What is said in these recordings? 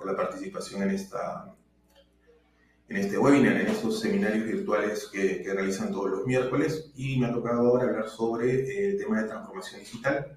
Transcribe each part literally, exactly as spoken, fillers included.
la participación en, esta, en este webinar, en estos seminarios virtuales que, que realizan todos los miércoles. Y me ha tocado ahora hablar sobre el tema de transformación digital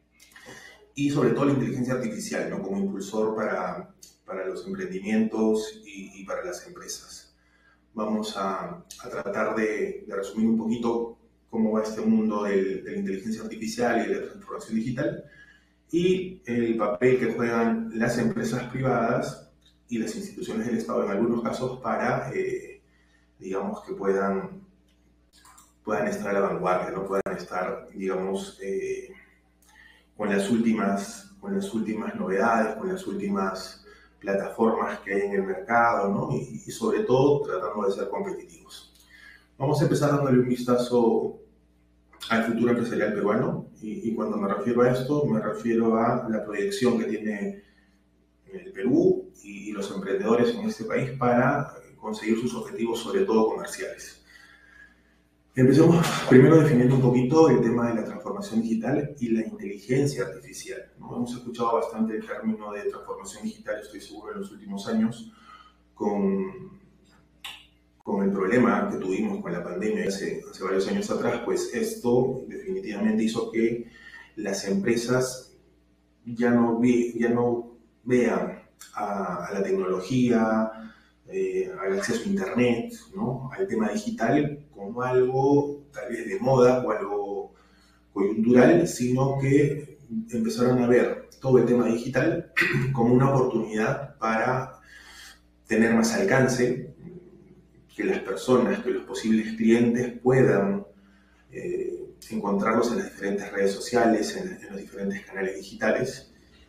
y sobre todo la inteligencia artificial, ¿no? Como impulsor para, para los emprendimientos y, y para las empresas. Vamos a, a tratar de, de resumir un poquito cómo va este mundo del, de la inteligencia artificial y de la transformación digital y el papel que juegan las empresas privadas y las instituciones del Estado en algunos casos para, eh, digamos, que puedan, puedan estar a la vanguardia, ¿no? Puedan estar, digamos, eh, con, las últimas, con las últimas novedades, con las últimas plataformas que hay en el mercado, ¿no? Y, y sobre todo tratando de ser competitivos. Vamos a empezar dándole un vistazo al futuro empresarial peruano y, y cuando me refiero a esto me refiero a la proyección que tiene el Perú y, y los emprendedores en este país para conseguir sus objetivos, sobre todo comerciales. Empecemos primero definiendo un poquito el tema de la transformación digital y la inteligencia artificial, ¿no? Hemos escuchado bastante el término de transformación digital, estoy seguro, en los últimos años con con el problema que tuvimos con la pandemia hace, hace varios años atrás, pues esto definitivamente hizo que las empresas ya no, ve, ya no vean a, a la tecnología, eh, al acceso a Internet, ¿no? Al tema digital como algo tal vez de moda o algo coyuntural, sino que empezaron a ver todo el tema digital como una oportunidad para tener más alcance, que las personas, que los posibles clientes puedan eh, encontrarlos en las diferentes redes sociales, en, en los diferentes canales digitales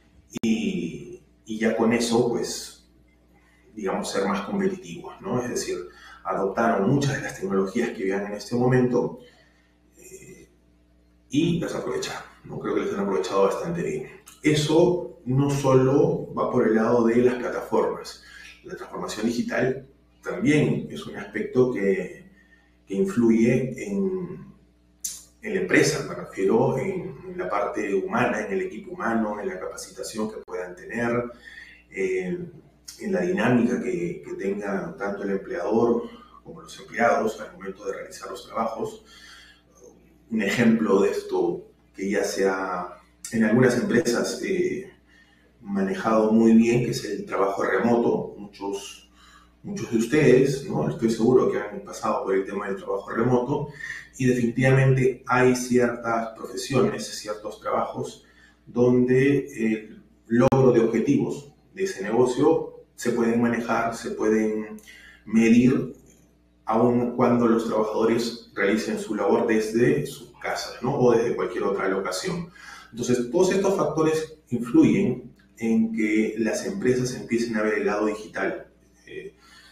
y, y ya con eso, pues, digamos, ser más competitivos, ¿no? Es decir, adoptaron muchas de las tecnologías que habían en este momento eh, y las aprovecharon, ¿no? Creo que las han aprovechado bastante bien. Eso no solo va por el lado de las plataformas. La transformación digital también es un aspecto que, que influye en, en la empresa, me refiero en, en la parte humana, en el equipo humano, en la capacitación que puedan tener, eh, en la dinámica que, que tenga tanto el empleador como los empleados al momento de realizar los trabajos. Un ejemplo de esto que ya se ha en algunas empresas eh, manejado muy bien, que es el trabajo remoto. Muchos Muchos de ustedes, ¿no? Estoy seguro que han pasado por el tema del trabajo remoto y definitivamente hay ciertas profesiones, ciertos trabajos donde el logro de objetivos de ese negocio se pueden manejar, se pueden medir aun cuando los trabajadores realicen su labor desde sus casas, ¿no? O desde cualquier otra locación. Entonces, todos estos factores influyen en que las empresas empiecen a ver el lado digital. Eh,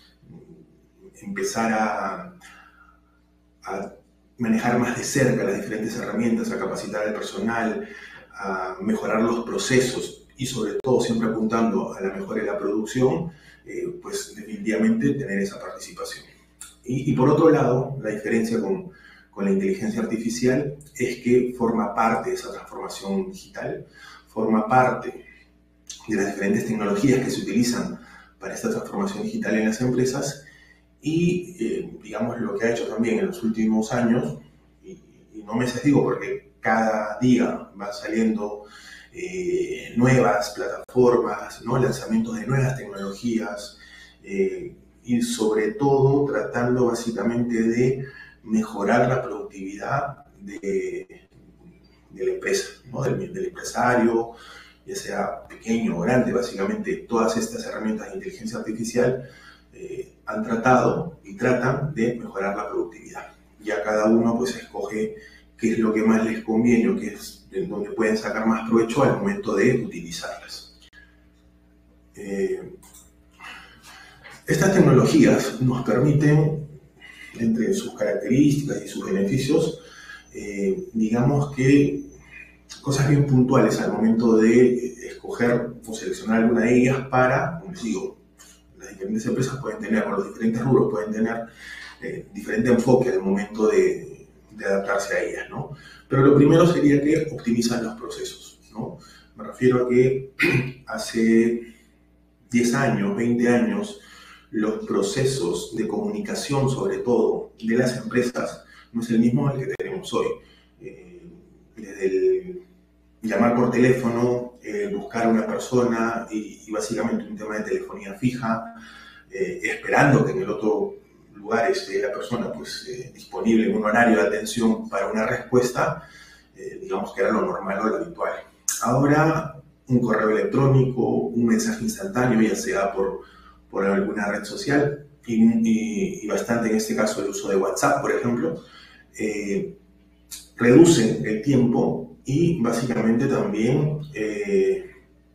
empezar a, a manejar más de cerca las diferentes herramientas, a capacitar al personal, a mejorar los procesos y sobre todo siempre apuntando a la mejora de la producción, eh, pues definitivamente tener esa participación. Y, y por otro lado, la diferencia con, con la inteligencia artificial es que forma parte de esa transformación digital, forma parte de las diferentes tecnologías que se utilizan para esta transformación digital en las empresas. Y, eh, digamos, lo que ha hecho también en los últimos años, y, y no meses digo porque cada día van saliendo eh, nuevas plataformas, ¿no? Lanzamientos de nuevas tecnologías, eh, y sobre todo tratando básicamente de mejorar la productividad de, de la empresa, ¿no? del, del empresario, ya sea pequeño o grande. Básicamente todas estas herramientas de inteligencia artificial Eh, han tratado y tratan de mejorar la productividad. Ya cada uno pues escoge qué es lo que más les conviene o qué es en donde pueden sacar más provecho al momento de utilizarlas. Eh, estas tecnologías nos permiten, entre sus características y sus beneficios, eh, digamos que cosas bien puntuales al momento de escoger o seleccionar alguna de ellas para, como les digo, las diferentes empresas pueden tener, o los diferentes rubros pueden tener eh, diferente enfoque al momento de, de adaptarse a ellas, ¿no? Pero lo primero sería que optimizan los procesos, ¿no? Me refiero a que hace, diez años, veinte años, los procesos de comunicación, sobre todo, de las empresas, no es el mismo al que tenemos hoy. Eh, desde el llamar por teléfono, eh, buscar a una persona y, y básicamente un tema de telefonía fija, eh, esperando que en el otro lugar esté la persona pues, eh, disponible en un horario de atención para una respuesta, eh, digamos que era lo normal o lo habitual. Ahora, un correo electrónico, un mensaje instantáneo, ya sea por, por alguna red social, y, y, y bastante en este caso el uso de WhatsApp, por ejemplo, eh, reducen el tiempo y básicamente también eh,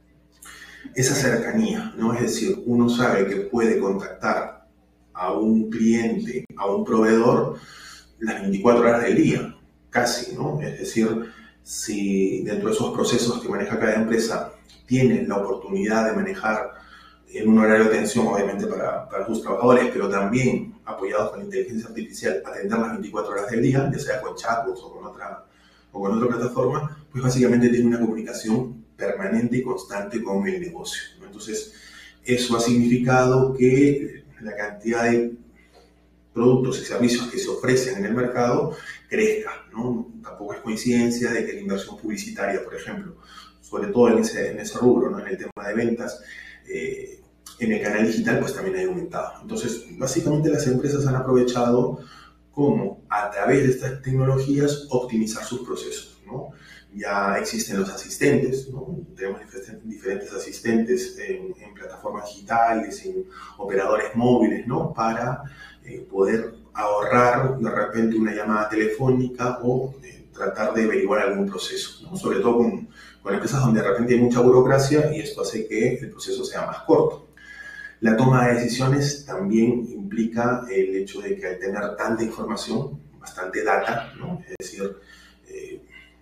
esa cercanía, ¿no? Es decir, uno sabe que puede contactar a un cliente, a un proveedor, las veinticuatro horas del día, casi, ¿no? Es decir, si dentro de esos procesos que maneja cada empresa tienen la oportunidad de manejar en un horario de atención, obviamente para, para sus trabajadores, pero también apoyados con la inteligencia artificial, atender las veinticuatro horas del día, ya sea con chatbots o con otra, o con otra plataforma, pues básicamente tiene una comunicación permanente y constante con el negocio, ¿no? Entonces, eso ha significado que la cantidad de productos y servicios que se ofrecen en el mercado crezca, ¿no? Tampoco es coincidencia de que la inversión publicitaria, por ejemplo, sobre todo en ese, en ese rubro, ¿no? En el tema de ventas, eh, en el canal digital pues también ha aumentado. Entonces, básicamente las empresas han aprovechado cómo a través de estas tecnologías optimizar sus procesos, ¿no? Ya existen los asistentes, ¿no? Tenemos diferentes asistentes en, en plataformas digitales, en operadores móviles, ¿no? Para eh, poder ahorrar de repente una llamada telefónica o eh, tratar de averiguar algún proceso, ¿no? Sobre todo con, con empresas donde de repente hay mucha burocracia y esto hace que el proceso sea más corto. La toma de decisiones también implica el hecho de que al tener tanta información, bastante data, ¿no? Es decir, eh,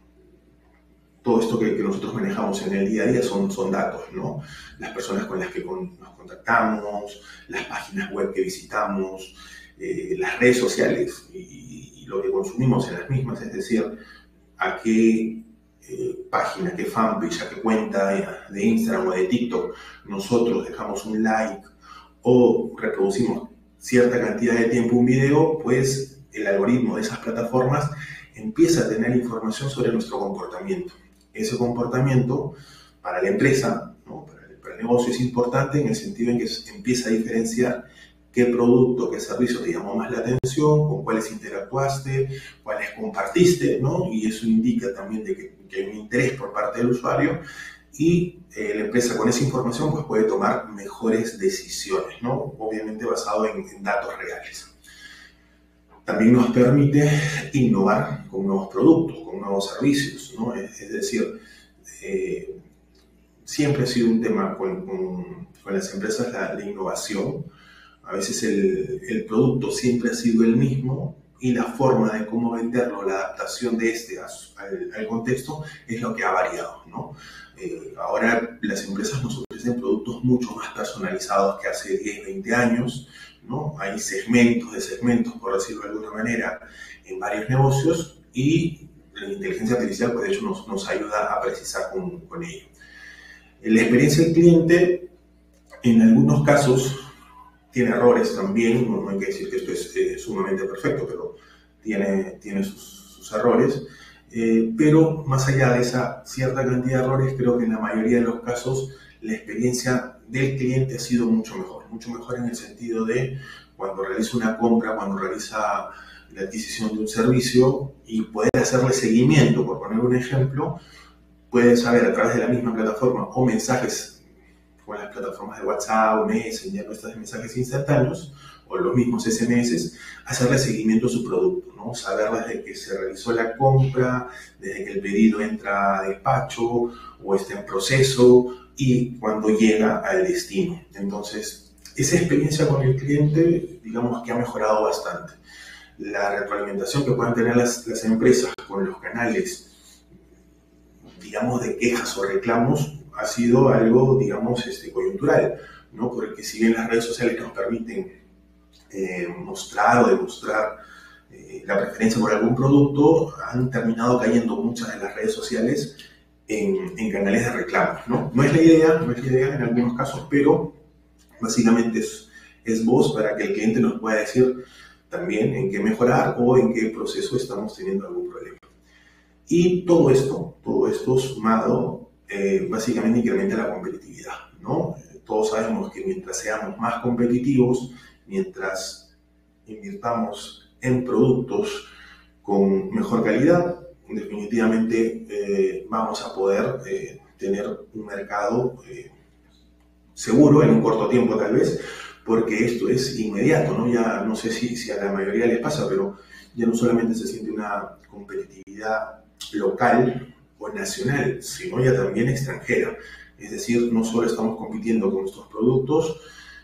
todo esto que, que nosotros manejamos en el día a día son, son datos, ¿no? Las personas con las que con, nos contactamos, las páginas web que visitamos, eh, las redes sociales y, y lo que consumimos en las mismas, es decir, a qué eh, página, qué fanpage, a qué cuenta de, de Instagram o de TikTok nosotros dejamos un like o reproducimos cierta cantidad de tiempo un video, pues el algoritmo de esas plataformas empieza a tener información sobre nuestro comportamiento. Ese comportamiento para la empresa, ¿no? para, el, para el negocio es importante en el sentido en que empieza a diferenciar qué producto, qué servicio te llamó más la atención, con cuáles interactuaste, cuáles compartiste, ¿no? Y eso indica también de que, que hay un interés por parte del usuario y eh, la empresa con esa información pues, puede tomar mejores decisiones, ¿no? Obviamente basado en, en datos reales. También nos permite innovar con nuevos productos, con nuevos servicios, ¿no? Es, es decir, eh, siempre ha sido un tema con, con, con las empresas la, la innovación. A veces el, el producto siempre ha sido el mismo y la forma de cómo venderlo, la adaptación de este al, al contexto es lo que ha variado, ¿no? Eh, ahora las empresas nos ofrecen productos mucho más personalizados que hace diez, veinte años, ¿no? Hay segmentos de segmentos, por decirlo de alguna manera, en varios negocios y la inteligencia artificial, pues de hecho, nos, nos ayuda a precisar con, con ello. La experiencia del cliente, en algunos casos, tiene errores también, no, no hay que decir que esto es eh, sumamente perfecto, pero tiene, tiene sus, sus errores. Eh, pero más allá de esa cierta cantidad de errores, creo que en la mayoría de los casos la experiencia del cliente ha sido mucho mejor. Mucho mejor en el sentido de cuando realiza una compra, cuando realiza la adquisición de un servicio y poder hacerle seguimiento, por poner un ejemplo, puede saber a través de la misma plataforma o mensajes con las plataformas de WhatsApp, Messenger, nuestros mensajes instantáneos o los mismos S M S, hacerle seguimiento a su producto, ¿no? Saber desde que se realizó la compra, desde que el pedido entra a despacho o está en proceso y cuando llega al destino. Entonces, esa experiencia con el cliente, digamos que ha mejorado bastante. La retroalimentación que puedan tener las, las empresas con los canales, digamos, de quejas o reclamos, ha sido algo, digamos, este, coyuntural, ¿no? Porque si bien las redes sociales nos permiten eh, mostrar o demostrar eh, la preferencia por algún producto, han terminado cayendo muchas de las redes sociales en, en canales de reclamos, ¿no? No es la idea, no es la idea en algunos casos, pero Básicamente es, es voz para que el cliente nos pueda decir también en qué mejorar o en qué proceso estamos teniendo algún problema. Y todo esto, todo esto sumado, eh, básicamente incrementa la competitividad, ¿no? Eh, todos sabemos que mientras seamos más competitivos, mientras invirtamos en productos con mejor calidad, definitivamente eh, vamos a poder eh, tener un mercado eh, seguro en un corto tiempo tal vez, porque esto es inmediato, ¿no? Ya no sé si, si a la mayoría les pasa, pero ya no solamente se siente una competitividad local o nacional, sino ya también extranjera. Es decir, no solo estamos compitiendo con nuestros productos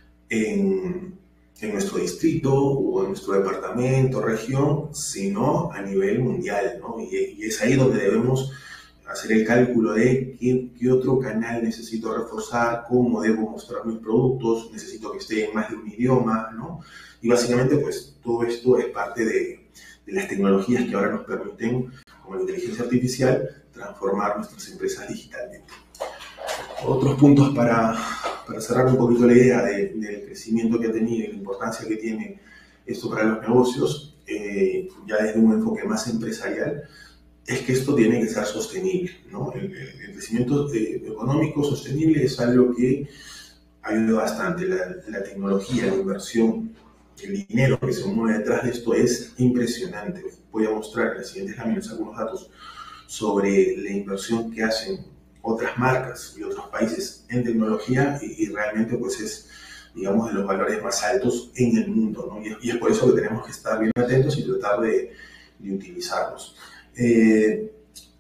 en, en nuestro distrito o en nuestro departamento, región, sino a nivel mundial, ¿no? Y, y es ahí donde debemos hacer el cálculo de qué, qué otro canal necesito reforzar, cómo debo mostrar mis productos, necesito que esté en más de un idioma, ¿no? Y básicamente, pues, todo esto es parte de, de las tecnologías que ahora nos permiten, como la inteligencia artificial, transformar nuestras empresas digitalmente. Otros puntos para, para cerrar un poquito la idea de, del crecimiento que ha tenido y la importancia que tiene esto para los negocios, eh, ya desde un enfoque más empresarial, es que esto tiene que ser sostenible, ¿no? El, el crecimiento eh, económico sostenible es algo que ayuda bastante. La, la tecnología, la inversión, el dinero que se mueve detrás de esto es impresionante. Voy a mostrar en las siguientes láminas algunos datos sobre la inversión que hacen otras marcas y otros países en tecnología y, y realmente pues es, digamos, de los valores más altos en el mundo, ¿no? Y es, y es por eso que tenemos que estar bien atentos y tratar de, de utilizarlos. Eh,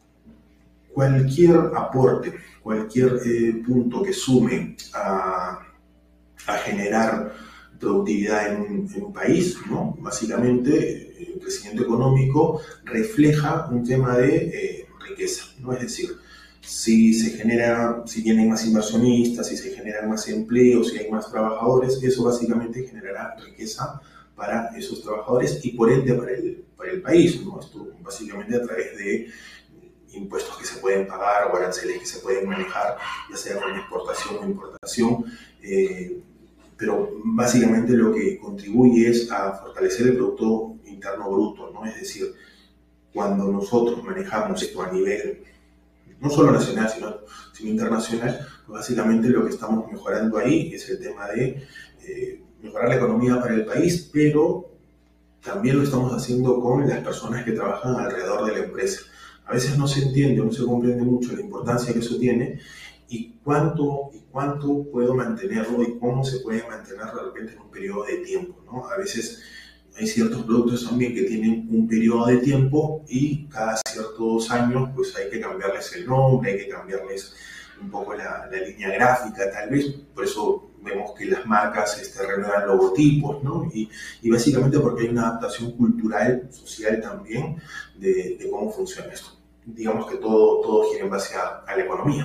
cualquier aporte, cualquier eh, punto que sume a, a generar productividad en un, en un país, ¿no? Básicamente el crecimiento económico refleja un tema de eh, riqueza, ¿no? Es decir, si se genera, si vienen más inversionistas, si se generan más empleos, si hay más trabajadores, eso básicamente generará riqueza para esos trabajadores y por ende para el, para el país, ¿no? Esto básicamente a través de impuestos que se pueden pagar o aranceles que se pueden manejar, ya sea con exportación o importación, eh, pero básicamente lo que contribuye es a fortalecer el Producto Interno Bruto, ¿no? Es decir, cuando nosotros manejamos esto a nivel no solo nacional, sino, sino internacional, pues básicamente lo que estamos mejorando ahí es el tema de eh, mejorar la economía para el país, pero también lo estamos haciendo con las personas que trabajan alrededor de la empresa. A veces no se entiende o no se comprende mucho la importancia que eso tiene y cuánto, y cuánto puedo mantenerlo y cómo se puede mantener de repente en un periodo de tiempo, ¿no? A veces hay ciertos productos también que tienen un periodo de tiempo y cada ciertos años pues hay que cambiarles el nombre, hay que cambiarles un poco la, la línea gráfica tal vez, por eso vemos que las marcas este, renuevan logotipos, ¿no? Y, y básicamente porque hay una adaptación cultural, social también, de, de cómo funciona esto. Digamos que todo, todo gira en base a, a la economía.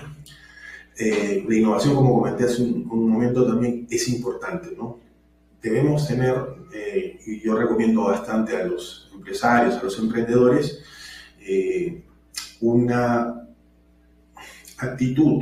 Eh, la innovación, como comenté hace un, un momento, también es importante, ¿no? Debemos tener, eh, y yo recomiendo bastante a los empresarios, a los emprendedores, eh, una actitud,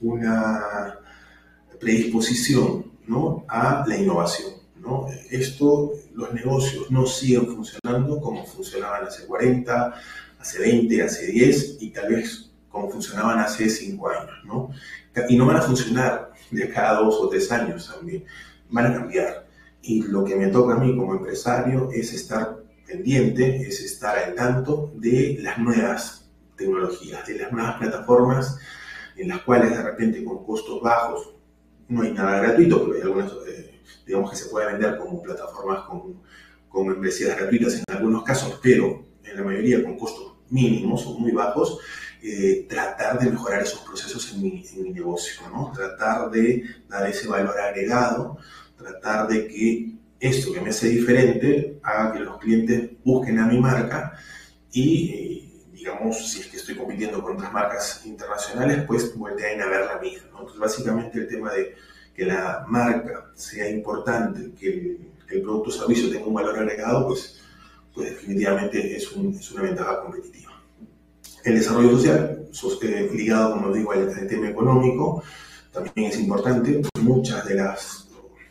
una predisposición, ¿no? A la innovación, ¿no? Esto, los negocios no siguen funcionando como funcionaban hace cuarenta, hace veinte, hace diez y tal vez como funcionaban hace cinco años, ¿no? Y no van a funcionar de cada dos o tres años también, van a cambiar. Y lo que me toca a mí como empresario es estar pendiente, es estar al tanto de las nuevas tecnologías, de las nuevas plataformas en las cuales de repente con costos bajos, no hay nada gratuito, pero hay algunas, eh, digamos que se puede vender como plataformas con, con membresías gratuitas en algunos casos, pero en la mayoría con costos mínimos o muy bajos, eh, tratar de mejorar esos procesos en mi, en mi negocio, ¿no? Tratar de dar ese valor agregado, tratar de que esto que me hace diferente haga que los clientes busquen a mi marca y, eh, digamos, si es que estoy compitiendo con otras marcas internacionales, pues volteen a ver la mía, ¿no? Entonces, básicamente el tema de que la marca sea importante, que el, que el producto o servicio tenga un valor agregado, pues, pues definitivamente es, un, es una ventaja competitiva. El desarrollo social, eh, ligado, como digo, al, al tema económico, también es importante. Muchas de las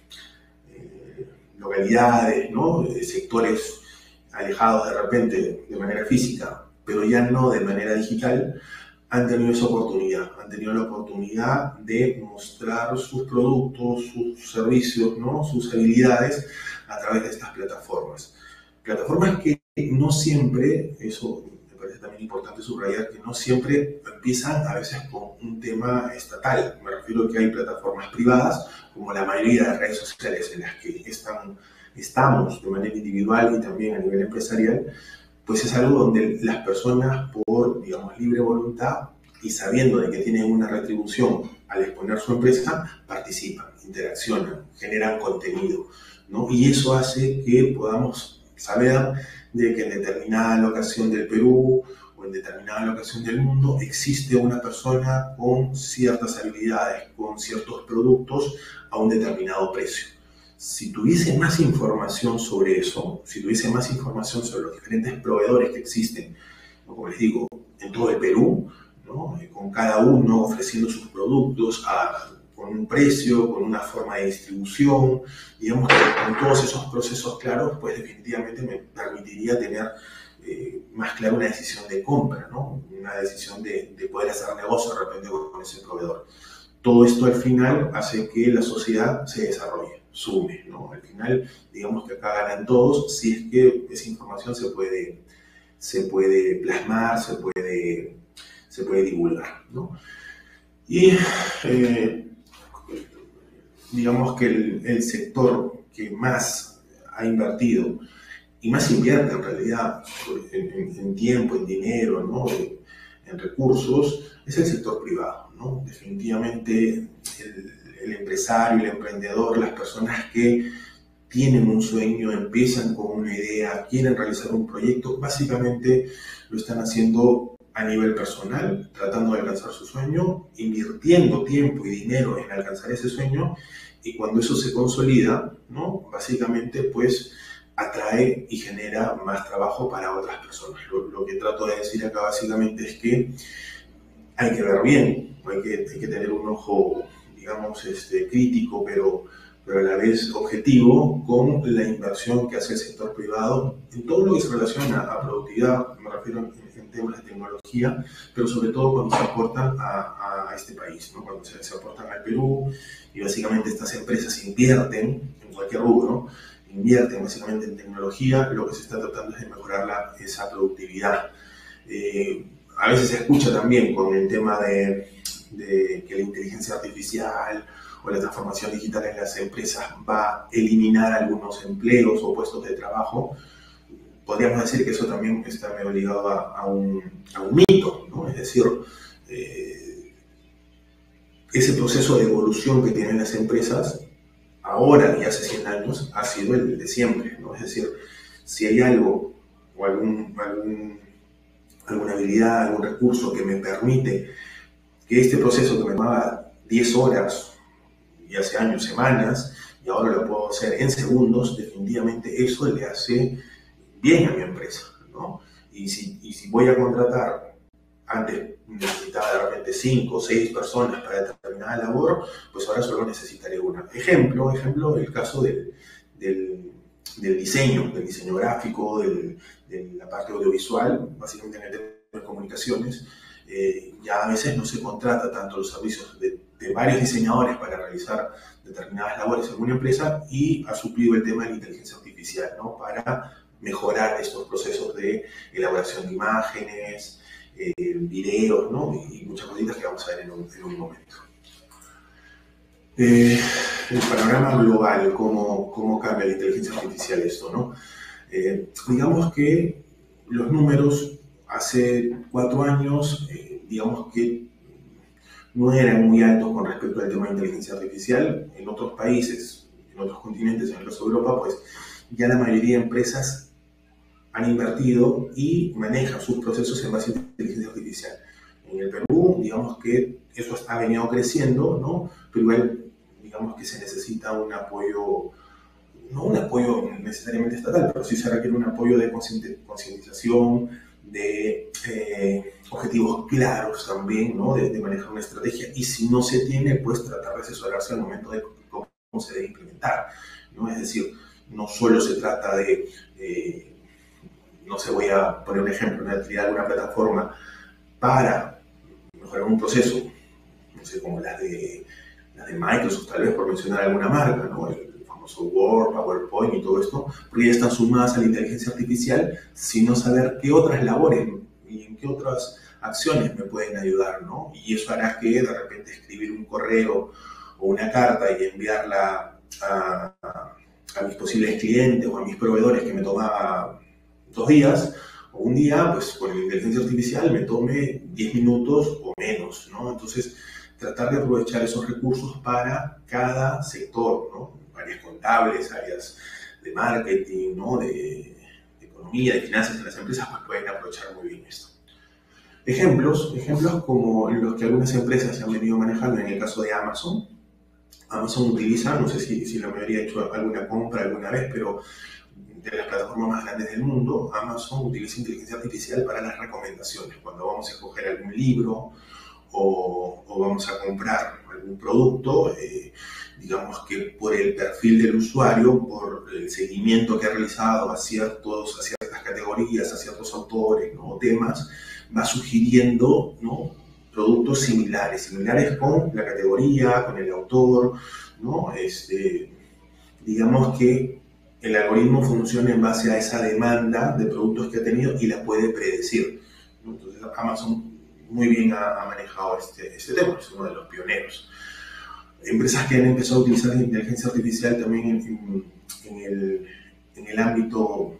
localidades, ¿no? sectores alejados de repente de manera física, pero ya no de manera digital, han tenido esa oportunidad, han tenido la oportunidad de mostrar sus productos, sus servicios, ¿no? sus habilidades a través de estas plataformas. Plataformas que no siempre, eso me parece también importante subrayar, que no siempre empiezan a veces con un tema estatal. Me refiero a que hay plataformas privadas, como la mayoría de redes sociales en las que están, estamos de manera individual y también a nivel empresarial, pues es algo donde las personas por, digamos, libre voluntad y sabiendo de que tienen una retribución al exponer su empresa, participan, interaccionan, generan contenido, ¿no? Y eso hace que podamos saber de que en determinada locación del Perú o en determinada locación del mundo existe una persona con ciertas habilidades, con ciertos productos a un determinado precio. Si tuviese más información sobre eso, si tuviese más información sobre los diferentes proveedores que existen, ¿no? como les digo, en todo el Perú, ¿no? con cada uno ofreciendo sus productos a, con un precio, con una forma de distribución, digamos que con todos esos procesos claros, pues definitivamente me permitiría tener eh, más clara una decisión de compra, ¿no? una decisión de, de poder hacer negocio de repente con ese proveedor. Todo esto al final hace que la sociedad se desarrolle, sume, ¿no? Al final, digamos que acá ganan todos si es que esa información se puede, se puede plasmar, se puede, se puede divulgar, ¿no? Y eh, digamos que el, el sector que más ha invertido y más invierte en realidad en, en, en tiempo, en dinero, ¿no? en, en recursos, es el sector privado, ¿no? Definitivamente el, el empresario, el emprendedor, las personas que tienen un sueño, empiezan con una idea, quieren realizar un proyecto, básicamente lo están haciendo a nivel personal, tratando de alcanzar su sueño, invirtiendo tiempo y dinero en alcanzar ese sueño, y cuando eso se consolida, ¿no? Básicamente pues atrae y genera más trabajo para otras personas. Lo, lo que trato de decir acá básicamente es que hay que ver bien, hay que, hay que tener un ojo, digamos, este, crítico, pero, pero a la vez objetivo con la inversión que hace el sector privado en todo lo que se relaciona a productividad, me refiero en, en temas de tecnología, pero sobre todo cuando se aportan a, a este país, ¿no? Cuando se, se aportan al Perú y básicamente estas empresas invierten en cualquier rubro, invierten básicamente en tecnología, lo que se está tratando es de mejorar la, esa productividad. Eh, a veces se escucha también con el tema de, de que la inteligencia artificial o la transformación digital en las empresas va a eliminar algunos empleos o puestos de trabajo. Podríamos decir que eso también está medio ligado a, a, un, a un mito, ¿no? Es decir, eh, ese proceso de evolución que tienen las empresas ahora y hace cien años ha sido el de siempre, ¿no? Es decir, si hay algo o algún, algún, alguna habilidad, algún recurso que me permite que este proceso que me tomaba diez horas y hace años, semanas, y ahora lo puedo hacer en segundos, definitivamente eso le hace bien a mi empresa, ¿no? Y si, y si voy a contratar, antes necesitaba de repente cinco o seis personas para determinada labor, pues ahora solo necesitaré una. Ejemplo, ejemplo, el caso del, del, del diseño, del diseño gráfico, del, de la parte audiovisual, básicamente en el tema de comunicaciones. Eh, ya a veces no se contrata tanto los servicios de, de varios diseñadores para realizar determinadas labores en una empresa, y ha suplido el tema de la inteligencia artificial, ¿no? Para mejorar estos procesos de elaboración de imágenes, eh, videos, ¿no? y muchas cositas que vamos a ver en un, en un momento. Eh, el panorama global, cómo, cómo cambia la inteligencia artificial esto, ¿no? Eh, digamos que los números hace cuatro años, eh, digamos que no eran muy altos con respecto al tema de inteligencia artificial. En otros países, en otros continentes, en el resto de Europa, pues ya la mayoría de empresas han invertido y manejan sus procesos en base a inteligencia artificial. En el Perú, digamos que eso ha venido creciendo, ¿no? Pero igual, digamos que se necesita un apoyo, no un apoyo necesariamente estatal, pero sí se requiere un apoyo de concientización, de eh, objetivos claros también, ¿no? De, de manejar una estrategia, y si no se tiene, pues tratar de asesorarse al momento de cómo se debe implementar, ¿no? Es decir, no solo se trata de, eh, no sé, voy a poner un ejemplo, una utilidad de una plataforma para mejorar un proceso, no sé, como las de, las de Microsoft, tal vez por mencionar alguna marca, ¿no? El famoso Word, PowerPoint y todo esto, porque ya están sumadas a la inteligencia artificial, sino saber qué otras labores y en qué otras acciones me pueden ayudar, ¿no? Y eso hará que de repente escribir un correo o una carta y enviarla a, a, a mis posibles clientes o a mis proveedores que me tomaba dos días o un día, pues con la inteligencia artificial me tome diez minutos o menos, ¿no? Entonces, tratar de aprovechar esos recursos para cada sector, ¿no? Áreas contables, áreas de marketing, ¿no? De, de economía, de finanzas en las empresas, pues pueden aprovechar muy bien esto. Ejemplos, ejemplos como los que algunas empresas se han venido manejando en el caso de Amazon. Amazon utiliza, no sé si, si la mayoría ha hecho alguna compra alguna vez, pero de las plataformas más grandes del mundo, Amazon utiliza inteligencia artificial para las recomendaciones. Cuando vamos a escoger algún libro o, o vamos a comprar algún producto, eh, digamos que por el perfil del usuario, por el seguimiento que ha realizado a, ciertos, a ciertas categorías, a ciertos autores, ¿no? O temas, va sugiriendo, ¿no? Productos similares, similares con la categoría, con el autor, ¿no? Este, digamos que el algoritmo funciona en base a esa demanda de productos que ha tenido y la puede predecir, ¿no? Entonces Amazon muy bien ha, ha manejado este, este tema, es uno de los pioneros. Empresas que han empezado a utilizar la inteligencia artificial también en, en, en, el, en el ámbito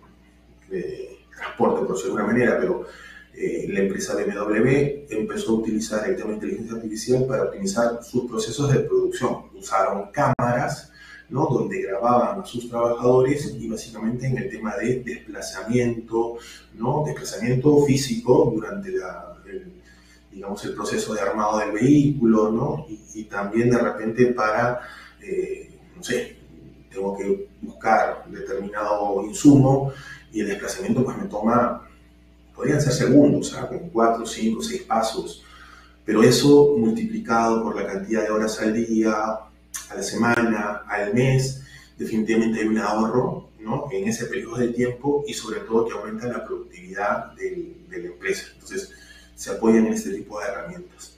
de transporte, por decirlo de alguna manera, pero eh, la empresa B M W empezó a utilizar el tema de inteligencia artificial para optimizar sus procesos de producción. Usaron cámaras, ¿no? Donde grababan a sus trabajadores y básicamente en el tema de desplazamiento, ¿no? Desplazamiento físico durante la, el, digamos, el proceso de armado del vehículo, ¿no? Y, y también de repente para, eh, no sé, tengo que buscar determinado insumo y el desplazamiento pues me toma, podrían ser segundos, ¿sabes? Con cuatro, cinco, seis pasos, pero eso multiplicado por la cantidad de horas al día, a la semana, al mes, definitivamente hay un ahorro, ¿no? En ese periodo de tiempo y sobre todo que aumenta la productividad de, de la empresa. Entonces, se apoyan en este tipo de herramientas.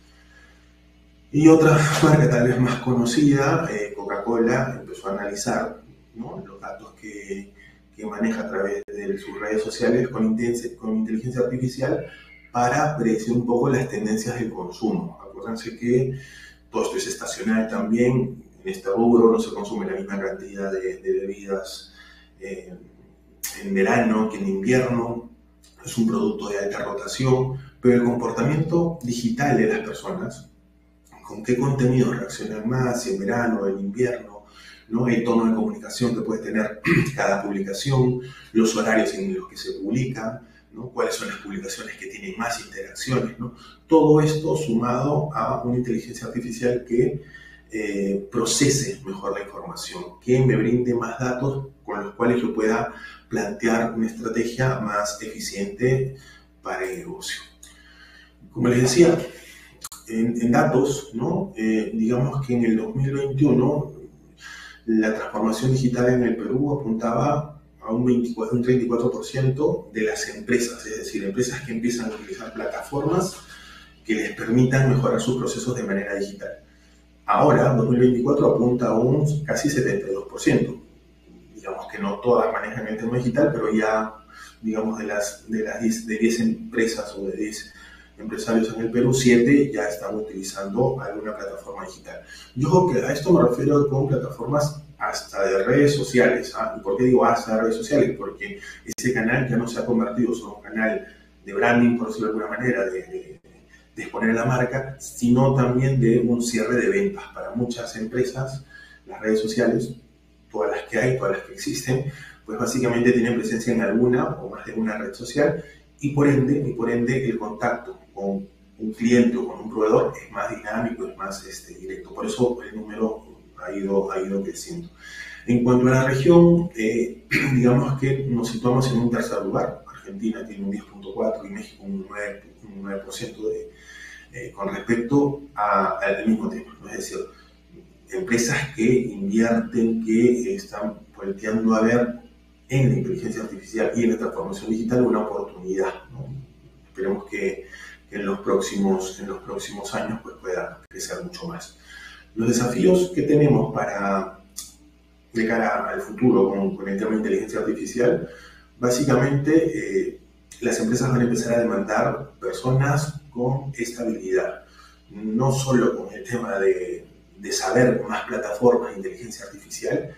Y otra marca tal vez más conocida, eh, Coca-Cola, empezó a analizar, ¿no? Los datos que, que maneja a través de sus redes sociales con, con inteligencia artificial para predecir un poco las tendencias del consumo. Acuérdense que todo esto es estacional también. En este rubro no se consume la misma cantidad de, de bebidas eh, en verano que en invierno. Es un producto de alta rotación, pero el comportamiento digital de las personas, con qué contenidos reaccionan más, si en verano o en invierno, ¿no? El tono de comunicación que puede tener cada publicación, los horarios en los que se publican, ¿no? Cuáles son las publicaciones que tienen más interacciones, ¿no? Todo esto sumado a una inteligencia artificial que eh, procese mejor la información, que me brinde más datos con los cuales yo pueda plantear una estrategia más eficiente para el negocio. Como les decía, en, en datos, ¿no? Eh, digamos que en el dos mil veintiuno la transformación digital en el Perú apuntaba a un, veinticuatro, un treinta y cuatro por ciento de las empresas, es decir, empresas que empiezan a utilizar plataformas que les permitan mejorar sus procesos de manera digital. Ahora, dos mil veinticuatro apunta a un casi setenta y dos por ciento. Digamos que no todas manejan el tema digital, pero ya, digamos, de las de las diez, de diez empresas o de diez empresarios en el Perú, siete ya están utilizando alguna plataforma digital. Yo creo que a esto me refiero con plataformas hasta de redes sociales. ¿Ah? ¿Y por qué digo hasta de redes sociales? Porque ese canal ya no se ha convertido solo en un canal de branding, por decirlo de alguna manera, de, de, de exponer la marca, sino también de un cierre de ventas. Para muchas empresas, las redes sociales, todas las que hay, todas las que existen, pues básicamente tienen presencia en alguna o más de una red social y por ende, y por ende el contacto con un cliente o con un proveedor es más dinámico, es más este, directo. Por eso el número ha ido, ha ido creciendo. En cuanto a la región, eh, digamos que nos situamos en un tercer lugar. Argentina tiene un diez punto cuatro por ciento y México un nueve por ciento de, eh, con respecto a, al mismo tema. ¿No? Es decir, empresas que invierten, que están por volteando a ver en la inteligencia artificial y en la transformación digital una oportunidad, ¿no? Esperemos que, que en, los próximos, en los próximos años pues, pueda crecer mucho más. Los desafíos que tenemos para, de cara al futuro con, con el tema de inteligencia artificial, básicamente eh, las empresas van a empezar a demandar personas con estabilidad, no solo con el tema de, de saber más plataformas de inteligencia artificial,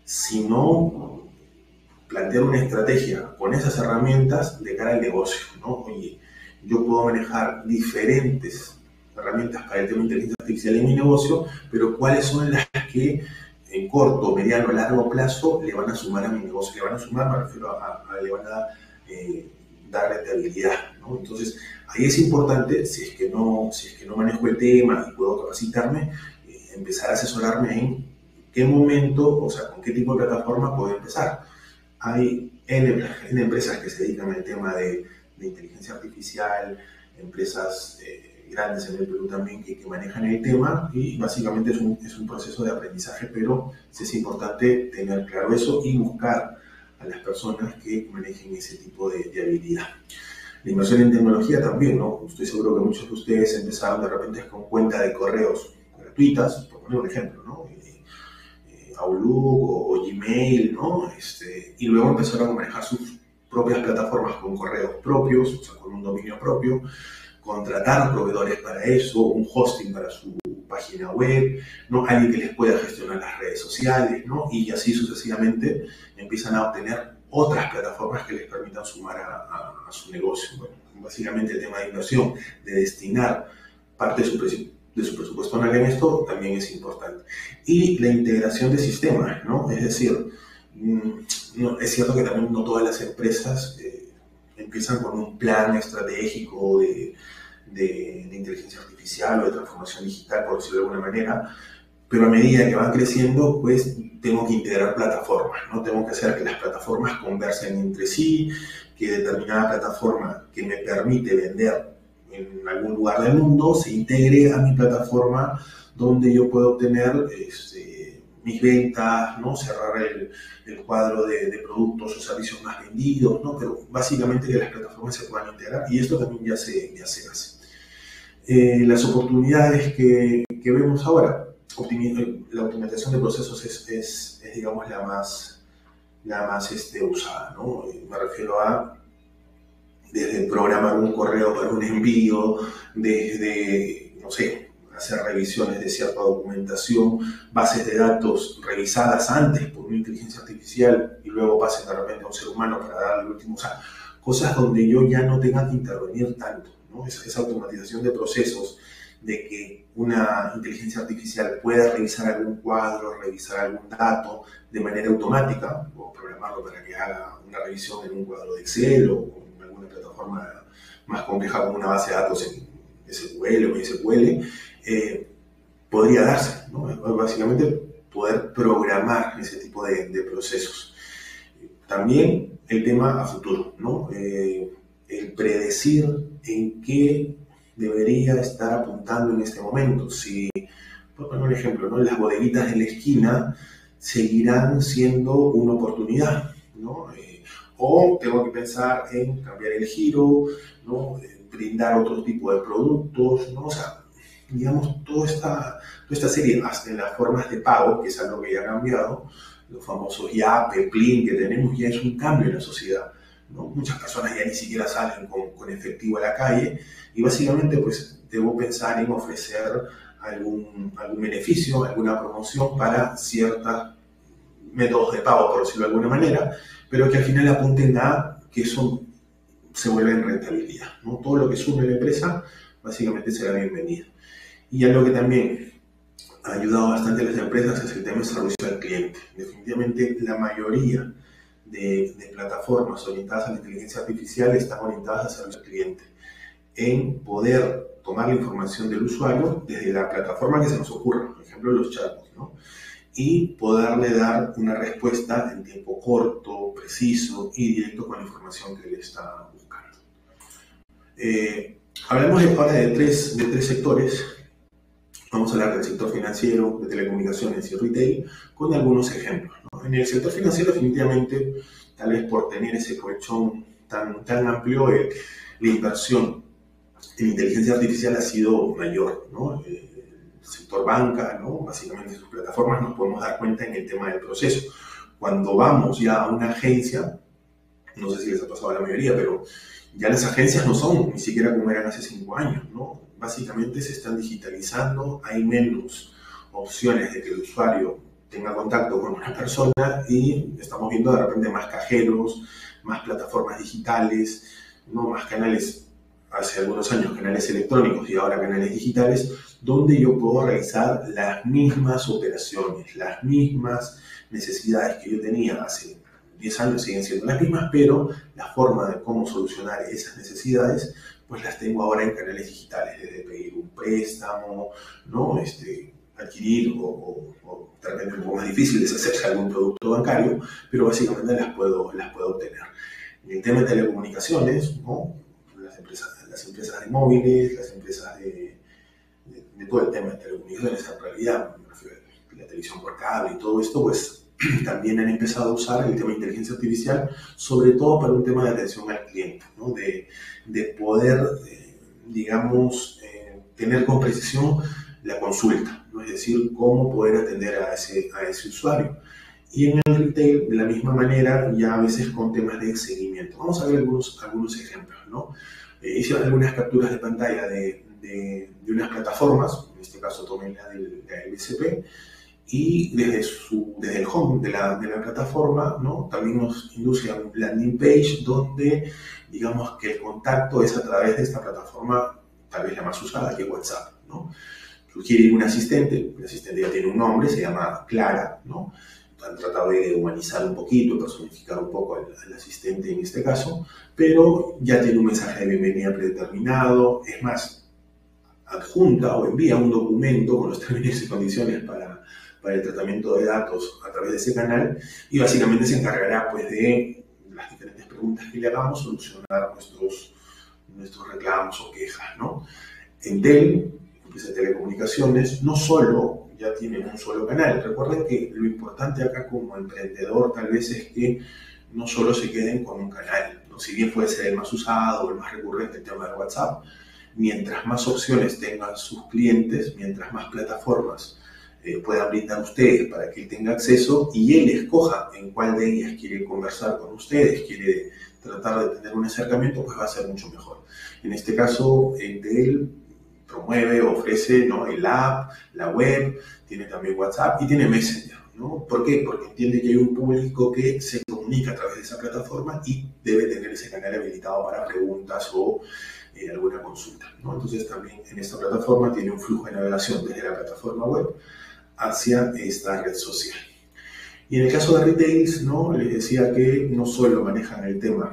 sino plantear una estrategia con esas herramientas de cara al negocio, ¿no? Oye, yo puedo manejar diferentes herramientas para el tema de inteligencia artificial en mi negocio, pero ¿cuáles son las que en corto, mediano, largo plazo le van a sumar a mi negocio? Le van a sumar, me refiero a, a le van a eh, dar rentabilidad, ¿no? Entonces, ahí es importante, si es que no, si es que no manejo el tema y puedo capacitarme, eh, empezar a asesorarme en qué momento, o sea, con qué tipo de plataforma puedo empezar. Hay N, N empresas que se dedican al tema de, de inteligencia artificial, empresas eh, grandes en el Perú también que, que manejan el tema, y básicamente es un, es un proceso de aprendizaje, pero sí es importante tener claro eso y buscar a las personas que manejen ese tipo de, de habilidad. La inversión en tecnología también, ¿no? Estoy seguro que muchos de ustedes empezaron de repente con cuenta de correos gratuitas, por poner un ejemplo, ¿no? Outlook o, o Gmail, ¿no? Este, y luego empezaron a manejar sus propias plataformas con correos propios, o sea, con un dominio propio, contratar proveedores para eso, un hosting para su página web, ¿no? Alguien que les pueda gestionar las redes sociales, ¿no? Y así sucesivamente empiezan a obtener otras plataformas que les permitan sumar a, a, a su negocio. Bueno, básicamente el tema de inversión, de destinar parte de su presupuesto de su presupuesto en esto también es importante. Y la integración de sistemas, ¿no? Es decir, no, es cierto que también no todas las empresas eh, empiezan con un plan estratégico de, de, de inteligencia artificial o de transformación digital, por decirlo de alguna manera, pero a medida que van creciendo, pues tengo que integrar plataformas, ¿no? Tengo que hacer que las plataformas conversen entre sí, que determinada plataforma que me permite vender en algún lugar del mundo se integre a mi plataforma donde yo puedo obtener este, mis ventas, ¿no? Cerrar el, el cuadro de, de productos o servicios más vendidos, ¿no? Pero básicamente que las plataformas se puedan integrar, y esto también ya se, ya se hace. Eh, las oportunidades que, que vemos ahora, optimi- la optimización de procesos es, es, es digamos, la más, la más este, usada, ¿no? Me refiero a desde programar un correo para un envío, desde, no sé, hacer revisiones de cierta documentación, bases de datos revisadas antes por una inteligencia artificial y luego pasen de repente a un ser humano para darle el último, o sea, cosas donde yo ya no tenga que intervenir tanto, ¿no? Esa, esa automatización de procesos, de que una inteligencia artificial pueda revisar algún cuadro, revisar algún dato de manera automática, o programarlo para que haga una revisión en un cuadro de Excel o una plataforma más compleja como una base de datos en S Q L o S Q L, eh, podría darse, ¿no? Básicamente poder programar ese tipo de, de procesos. También el tema a futuro, ¿no? Eh, el predecir en qué debería estar apuntando en este momento. Si, por poner un ejemplo, ¿no? Las bodeguitas en la esquina seguirán siendo una oportunidad, ¿no? Eh, O tengo que pensar en cambiar el giro, ¿no? Brindar otro tipo de productos, ¿no? O sea, digamos, toda esta, toda esta serie, hasta en las formas de pago, que es algo que ya ha cambiado, los famosos Yape, Plin que tenemos, ya es un cambio en la sociedad, ¿no? Muchas personas ya ni siquiera salen con, con efectivo a la calle, y básicamente pues debo pensar en ofrecer algún, algún beneficio, alguna promoción para ciertos métodos de pago, por decirlo de alguna manera, pero que al final apunten a que eso se vuelve en rentabilidad, ¿no? Todo lo que sume la empresa básicamente será bienvenido. Y algo que también ha ayudado bastante a las empresas es el tema de servicio al cliente. Definitivamente la mayoría de, de plataformas orientadas a la inteligencia artificial están orientadas a servicio al cliente, en poder tomar la información del usuario desde la plataforma que se nos ocurra, por ejemplo los chatbots, ¿no? Y poderle dar una respuesta en tiempo corto, preciso y directo con la información que él está buscando. Eh, hablamos ahora de tres, de tres sectores Vamos a hablar del sector financiero, de telecomunicaciones y retail con algunos ejemplos, ¿no? En el sector financiero definitivamente, tal vez por tener ese colchón tan, tan amplio, eh, la inversión en inteligencia artificial ha sido mayor, ¿no? El sector banca, ¿no? Básicamente sus plataformas, nos podemos dar cuenta en el tema del proceso. Cuando vamos ya a una agencia, no sé si les ha pasado a la mayoría, pero ya las agencias no son ni siquiera como eran hace cinco años, ¿no? Básicamente se están digitalizando, hay menos opciones de que el usuario tenga contacto con una persona y estamos viendo de repente más cajeros, más plataformas digitales, ¿no? Más canales, hace algunos años canales electrónicos y ahora canales digitales, donde yo puedo realizar las mismas operaciones, las mismas necesidades que yo tenía hace diez años, siguen siendo las mismas, pero la forma de cómo solucionar esas necesidades, pues las tengo ahora en canales digitales, desde pedir un préstamo, ¿no? Este, adquirir o, o, o de repente un poco más difícil deshacerse de algún producto bancario, pero básicamente las puedo, las puedo obtener. En el tema de telecomunicaciones, ¿no? Las empresas, las empresas de móviles, las empresas de, de, de todo el tema de telecomunicaciones, en realidad, me refiero a la televisión por cable y todo esto, pues también han empezado a usar el tema de inteligencia artificial, sobre todo para un tema de atención al cliente, ¿no? de, de poder, eh, digamos, eh, tener con precisión la consulta, ¿no? Es decir, cómo poder atender a ese, a ese usuario. Y en el retail, de la misma manera, ya a veces con temas de seguimiento. Vamos a ver algunos, algunos ejemplos, ¿no? Eh, hice algunas capturas de pantalla de, de, de unas plataformas, en este caso tomé la de la B C P, y desde, su, desde el home de la, de la plataforma, ¿no? También nos induce a un landing page donde digamos que el contacto es a través de esta plataforma, tal vez la más usada, que es WhatsApp, ¿no? Sugiere un asistente, el asistente ya tiene un nombre, se llama Clara, ¿no? Han tratado de humanizar un poquito, personificar un poco al, al asistente en este caso, pero ya tiene un mensaje de bienvenida predeterminado, es más, adjunta o envía un documento con los términos y condiciones para, para el tratamiento de datos a través de ese canal y básicamente se encargará pues de las diferentes preguntas que le hagamos, solucionar nuestros, nuestros reclamos o quejas, ¿no? Entel, empresa de telecomunicaciones, no solo ya tiene un solo canal. Recuerden que lo importante acá como emprendedor tal vez es que no solo se queden con un canal, ¿no? Si bien puede ser el más usado o el más recurrente el tema de WhatsApp, mientras más opciones tengan sus clientes, mientras más plataformas eh, puedan brindar ustedes para que él tenga acceso y él escoja en cuál de ellas quiere conversar con ustedes, quiere tratar de tener un acercamiento, pues va a ser mucho mejor. En este caso, Entel promueve, ofrece, ¿no? El app, la web, tiene también WhatsApp y tiene Messenger, ¿no? ¿Por qué? Porque entiende que hay un público que se comunica a través de esa plataforma y debe tener ese canal habilitado para preguntas o eh, alguna consulta, ¿no? Entonces también en esta plataforma tiene un flujo de navegación desde la plataforma web hacia esta red social. Y en el caso de retails, ¿no? Les decía que no solo manejan el tema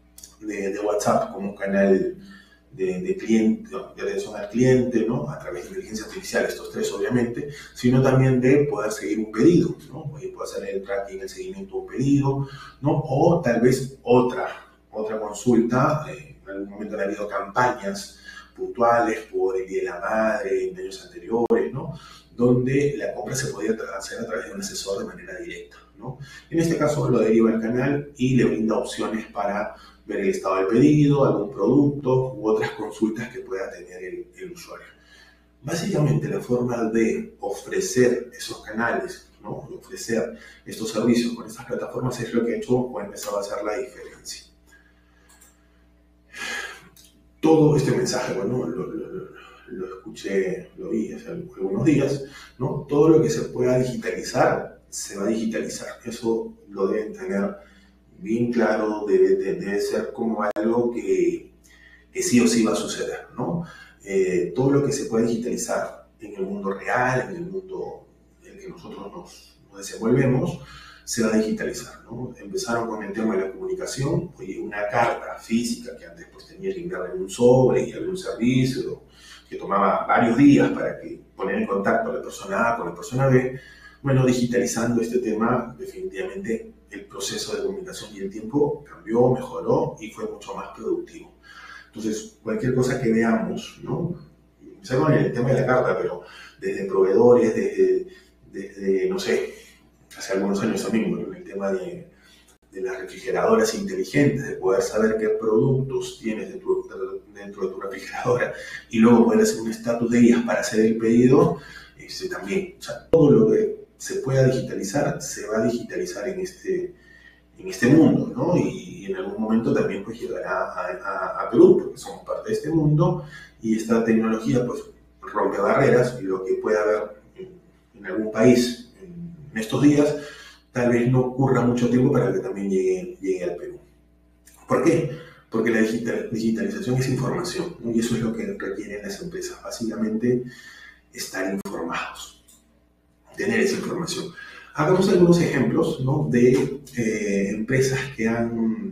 de, de WhatsApp como un canal de, de, cliente, de atención al cliente, ¿no? A través de inteligencia artificial, estos tres obviamente, sino también de poder seguir un pedido, ¿no? Poder hacer el tracking, el seguimiento de un pedido, ¿no? O tal vez otra, otra consulta, eh, en algún momento han habido campañas puntuales por el Día de la Madre, en años anteriores, ¿no? Donde la compra se podía hacer a través de un asesor de manera directa, ¿no? En este caso lo deriva el canal y le brinda opciones para ver el estado del pedido, algún producto u otras consultas que pueda tener el, el usuario. Básicamente la forma de ofrecer esos canales, ¿no? De ofrecer estos servicios con estas plataformas es lo que ha hecho o ha empezado a hacer la diferencia. Todo este mensaje, bueno, lo, lo, lo escuché, lo vi hace algunos días, ¿no? Todo lo que se pueda digitalizar, se va a digitalizar. Eso lo deben tener bien claro, debe, debe ser como algo que, que sí o sí va a suceder, ¿no? Eh, todo lo que se pueda digitalizar en el mundo real, en el mundo en el que nosotros nos, nos desenvolvemos, se va a digitalizar, ¿no? Empezaron con el tema de la comunicación, oye, una carta física que antes pues tenía que enviar en un sobre y algún servicio que tomaba varios días para que poner en contacto a la persona A con la persona B. Bueno, digitalizando este tema, definitivamente el proceso de comunicación y el tiempo cambió, mejoró y fue mucho más productivo. Entonces, cualquier cosa que veamos, ¿no? empecé con el tema de la carta, pero desde proveedores, desde, desde no sé, hace algunos años también, bueno, el tema de, de las refrigeradoras inteligentes, de poder saber qué productos tienes dentro, dentro de tu refrigeradora y luego poder hacer un estatus de ellas para hacer el pedido, este, también. O sea, todo lo que se pueda digitalizar, se va a digitalizar en este, en este mundo, ¿no? Y, y en algún momento también pues llegará a, a, a Perú, porque somos parte de este mundo y esta tecnología pues rompe barreras, y lo que pueda haber en, en algún país en, en estos días, tal vez no ocurra mucho tiempo para que también llegue, llegue al Perú. ¿Por qué? Porque la digital, digitalización es información, ¿no? Y eso es lo que requieren las empresas, básicamente estar informados, tener esa información. Hagamos algunos ejemplos, ¿no?, de eh, empresas que han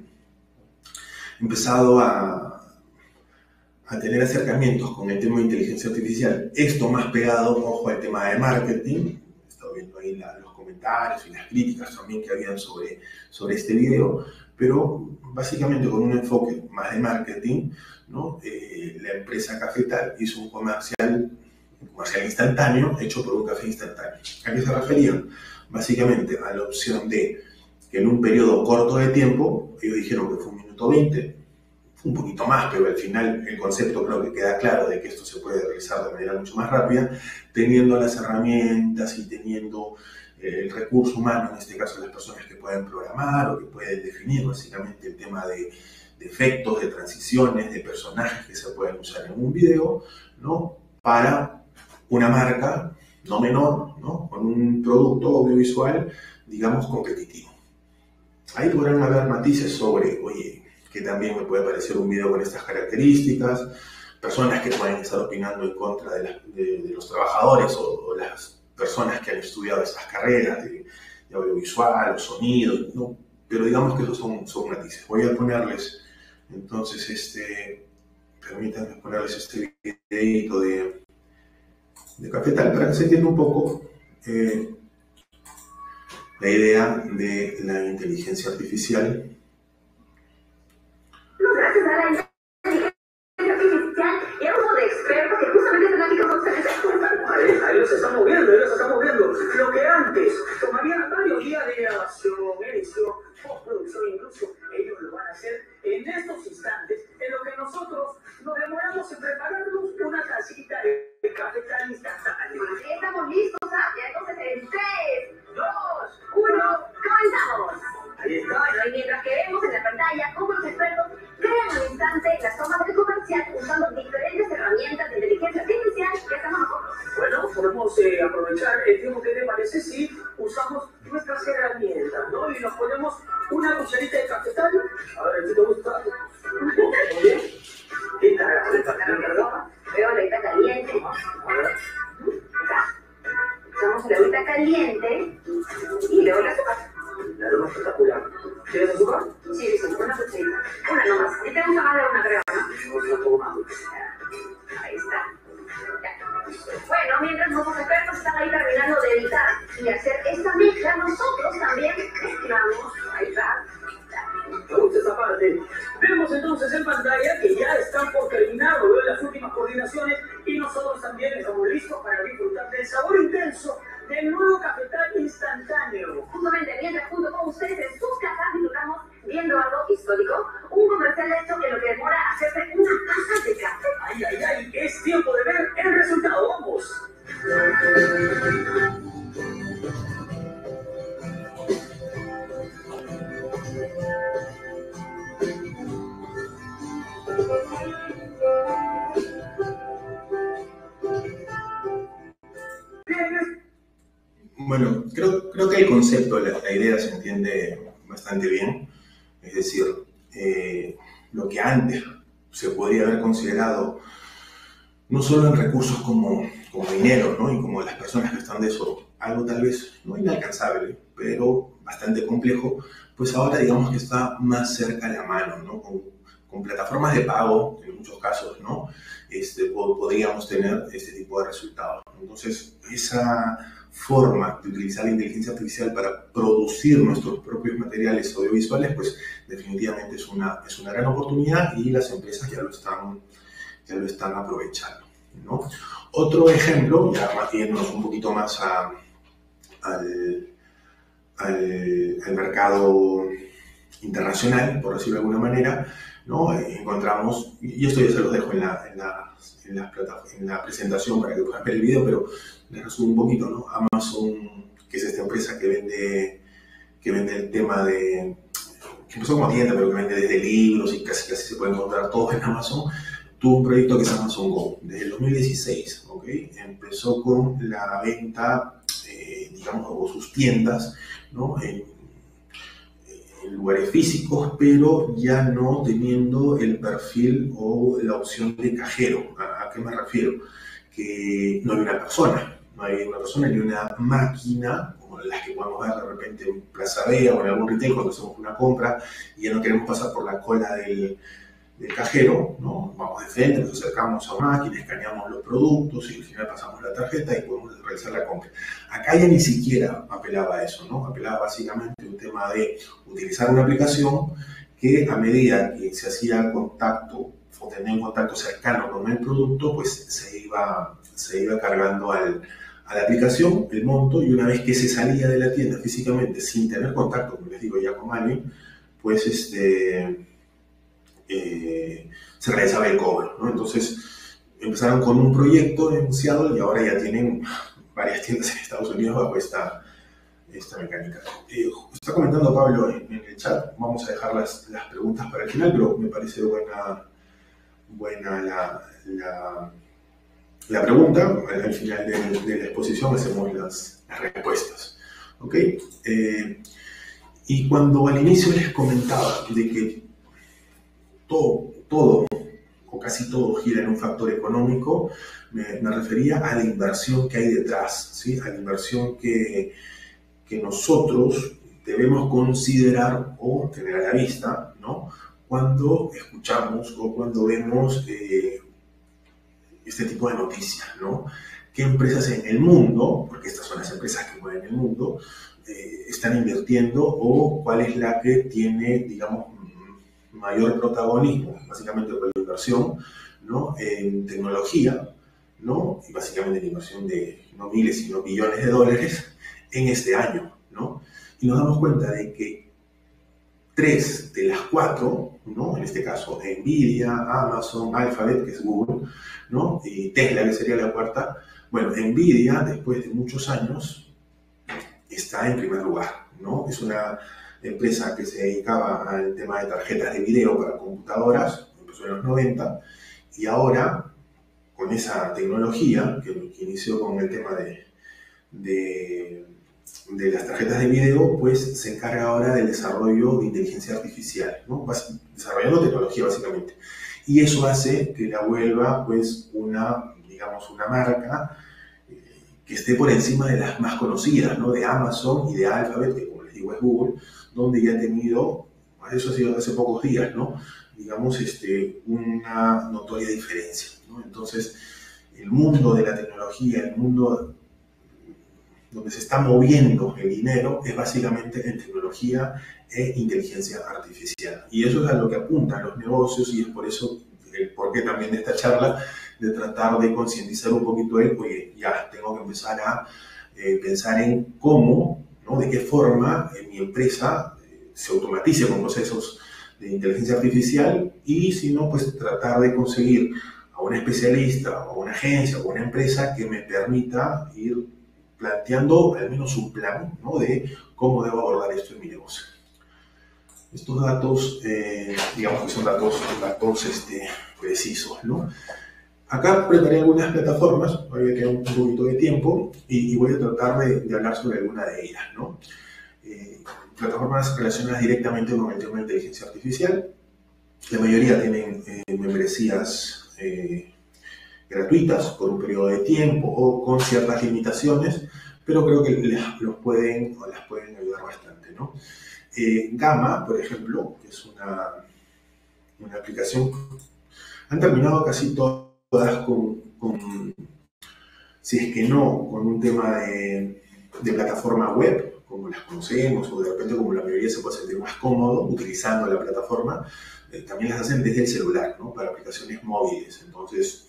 empezado a, a tener acercamientos con el tema de inteligencia artificial. Esto más pegado, ojo, al tema de marketing. He estado viendo ahí la, los comentarios y las críticas también que habían sobre, sobre este video, pero básicamente con un enfoque más de marketing, ¿no? Eh, la empresa Cafetal hizo un comercial, un comercial instantáneo hecho por un café instantáneo. ¿A qué se referían? Básicamente a la opción de que en un periodo corto de tiempo, ellos dijeron que fue un minuto veinte, un poquito más, pero al final el concepto creo que queda claro de que esto se puede realizar de manera mucho más rápida, teniendo las herramientas y teniendo eh, el recurso humano, en este caso las personas que pueden programar o que pueden definir básicamente el tema de, de efectos, de transiciones, de personajes que se pueden usar en un video, ¿no?, para una marca no menor, ¿no?, con un producto audiovisual, digamos, competitivo. Ahí podrán haber matices sobre, oye, que también me puede parecer un video con estas características, personas que pueden estar opinando en contra de, la, de, de los trabajadores o, o las personas que han estudiado estas carreras de, de audiovisual o sonido, ¿no? Pero digamos que esos son, son matices. Voy a ponerles, entonces, este, permítanme ponerles este videito de, de Cafetal para que se entienda un poco eh, la idea de la inteligencia artificial. Gracias a la inteligencia artificial y a un grupo de expertos que justamente están aquí con nosotros. Ahí, ahí los estamos viendo, ahí los estamos viendo. Lo que antes tomaría varios días de grabación, edición, postproducción incluso, ellos lo van a hacer en estos instantes, en lo que nosotros nos demoramos en prepararnos una tacita de café tan instantáneo. Estamos listos, Sapia. Entonces en tres, dos, uno, comenzamos. Ahí está. Bueno, y mientras que vemos en la pantalla cómo los expertos crean al instante las tomas del comercial usando diferentes herramientas de inteligencia artificial, ya estamos nosotros. Bueno, podemos eh, aprovechar el tiempo que te parece si usamos nuestras herramientas, ¿no? Y nos ponemos una cucharita de cafetal. A ver, ¿si te gusta? Muy bien. Linda la cafetal. Veo la agüita caliente. A ver. Echamos la agüita caliente y luego la azúcar. La aroma espectacular. ¿Quieres azúcar? Sí, sí, una cucharita. Una nomás. Y tenemos más de una, creo, ¿no? Un poco más. Ahí está. Ya. Bueno, mientras nuestros expertos están ahí terminando de editar y hacer esta mezcla, nosotros también mezclamos. Ahí está. Me gusta esa parte. Vemos entonces en pantalla que ya están por terminar luego las últimas coordinaciones y nosotros también estamos listos para disfrutar del sabor intenso del nuevo cafetal instantáneo. Justamente mientras junto con ustedes en sus casas disfrutamos viendo algo histórico, un comercial hecho en lo que demora hacerse una taza de café. Ay, ay, ay, es tiempo de ver el resultado. Vamos. Bueno, creo, creo que el concepto, la, la idea se entiende bastante bien. Es decir, eh, lo que antes se podría haber considerado no solo en recursos como, como dinero, ¿no?, y como las personas que están de eso, algo tal vez no inalcanzable, pero bastante complejo, pues ahora digamos que está más cerca a la mano, ¿no? Con, con plataformas de pago, en muchos casos, ¿no? Este, podríamos tener este tipo de resultados. Entonces, esa forma de utilizar la inteligencia artificial para producir nuestros propios materiales audiovisuales, pues definitivamente es una, es una gran oportunidad y las empresas ya lo están, ya lo están aprovechando. ¿no? Otro ejemplo, ya yéndonos un poquito más a, al, al, al mercado internacional, por decirlo de alguna manera, ¿no? Encontramos, y esto ya se los dejo en la, en la, en la, en la presentación para que puedan ver el video, pero les resumo un poquito, ¿no? Amazon, que es esta empresa que vende, que vende el tema de, que empezó como tienda, pero que vende desde libros y casi casi se puede encontrar todo en Amazon, tuvo un proyecto que es Amazon Go, desde el dos mil dieciséis, ¿ok? Empezó con la venta, eh, digamos, o sus tiendas, ¿no? En, en lugares físicos, pero ya no teniendo el perfil o la opción de cajero. ¿A, a qué me refiero? Que no hay una persona, no hay una persona ni una máquina, como las que podemos ver de repente en Plaza Vea o en algún retail cuando hacemos una compra y ya no queremos pasar por la cola del, del cajero, ¿no? Vamos de frente, nos acercamos a una máquina, escaneamos los productos y al final pasamos la tarjeta y podemos realizar la compra. Acá ya ni siquiera apelaba a eso, ¿no? Apelaba básicamente a un tema de utilizar una aplicación que a medida que se hacía contacto o tenía un contacto cercano con el producto, pues se iba, se iba cargando al, a la aplicación el monto, y una vez que se salía de la tienda físicamente sin tener contacto, como les digo, ya con alguien, pues este, eh, se realizaba el cobro, ¿no? Entonces empezaron con un proyecto en Seattle y ahora ya tienen varias tiendas en Estados Unidos bajo esta, esta mecánica. Eh, está comentando Pablo en, en el chat, vamos a dejar las, las preguntas para el final, pero me parece buena, buena la, la, la pregunta. Al final de, de la exposición hacemos las, las respuestas. ¿Ok? Eh, y cuando al inicio les comentaba de que todo, todo o casi todo gira en un factor económico, me, me refería a la inversión que hay detrás, ¿sí? A la inversión que, que nosotros debemos considerar o tener a la vista, ¿no? Cuando escuchamos o cuando vemos eh, este tipo de noticias, ¿no? ¿Qué empresas en el mundo, porque estas son las empresas que mueven el mundo, eh, están invirtiendo, o cuál es la que tiene, digamos, mayor protagonismo, básicamente por la inversión, ¿no? En tecnología, ¿no? Y básicamente en inversión de no miles, sino billones de dólares en este año, ¿no? Y nos damos cuenta de que tres de las cuatro, ¿no? En este caso, Nvidia, Amazon, Alphabet, que es Google, ¿no? Y Tesla, que sería la cuarta. Bueno, Nvidia, después de muchos años, está en primer lugar, ¿no? Es una empresa que se dedicaba al tema de tarjetas de video para computadoras, empezó en los noventa, y ahora, con esa tecnología, que, que inició con el tema de, de, de las tarjetas de video, pues se encarga ahora del desarrollo de inteligencia artificial, ¿no? Desarrollando tecnología básicamente. Y eso hace que la vuelva, pues, una, digamos, una marca eh, que esté por encima de las más conocidas, ¿no? De Amazon y de Alphabet, que como les digo es Google, donde ya ha tenido, eso ha sido hace pocos días, ¿no? Digamos, este, una notoria diferencia, ¿no? Entonces, el mundo de la tecnología, el mundo donde se está moviendo el dinero, es básicamente en tecnología e inteligencia artificial. Y eso es a lo que apuntan los negocios, y es por eso el porqué también de esta charla, de tratar de concientizar un poquito el, oye, ya tengo que empezar a eh, pensar en cómo, ¿no? De qué forma en mi empresa eh, se automatice con procesos de inteligencia artificial, y si no, pues tratar de conseguir a un especialista o una agencia o una empresa que me permita ir planteando al menos un plan, ¿no? De cómo debo abordar esto en mi negocio. Estos datos, eh, digamos que son datos, datos este, precisos, ¿no? Acá preparé algunas plataformas, todavía queda un poquito de tiempo, y, y voy a tratar de, de hablar sobre alguna de ellas, ¿no? Eh, plataformas relacionadas directamente con el tema de inteligencia artificial. La mayoría tienen eh, membresías eh, gratuitas por un periodo de tiempo o con ciertas limitaciones, pero creo que les, los pueden, o las pueden ayudar bastante, ¿no? Eh, Gamma, por ejemplo, que es una, una aplicación, han terminado casi todas con, con, si es que no, con un tema de, de plataforma web, como las conocemos, o de repente como la mayoría se puede sentir más cómodo utilizando la plataforma, eh, también las hacen desde el celular, ¿no? Para aplicaciones móviles. Entonces,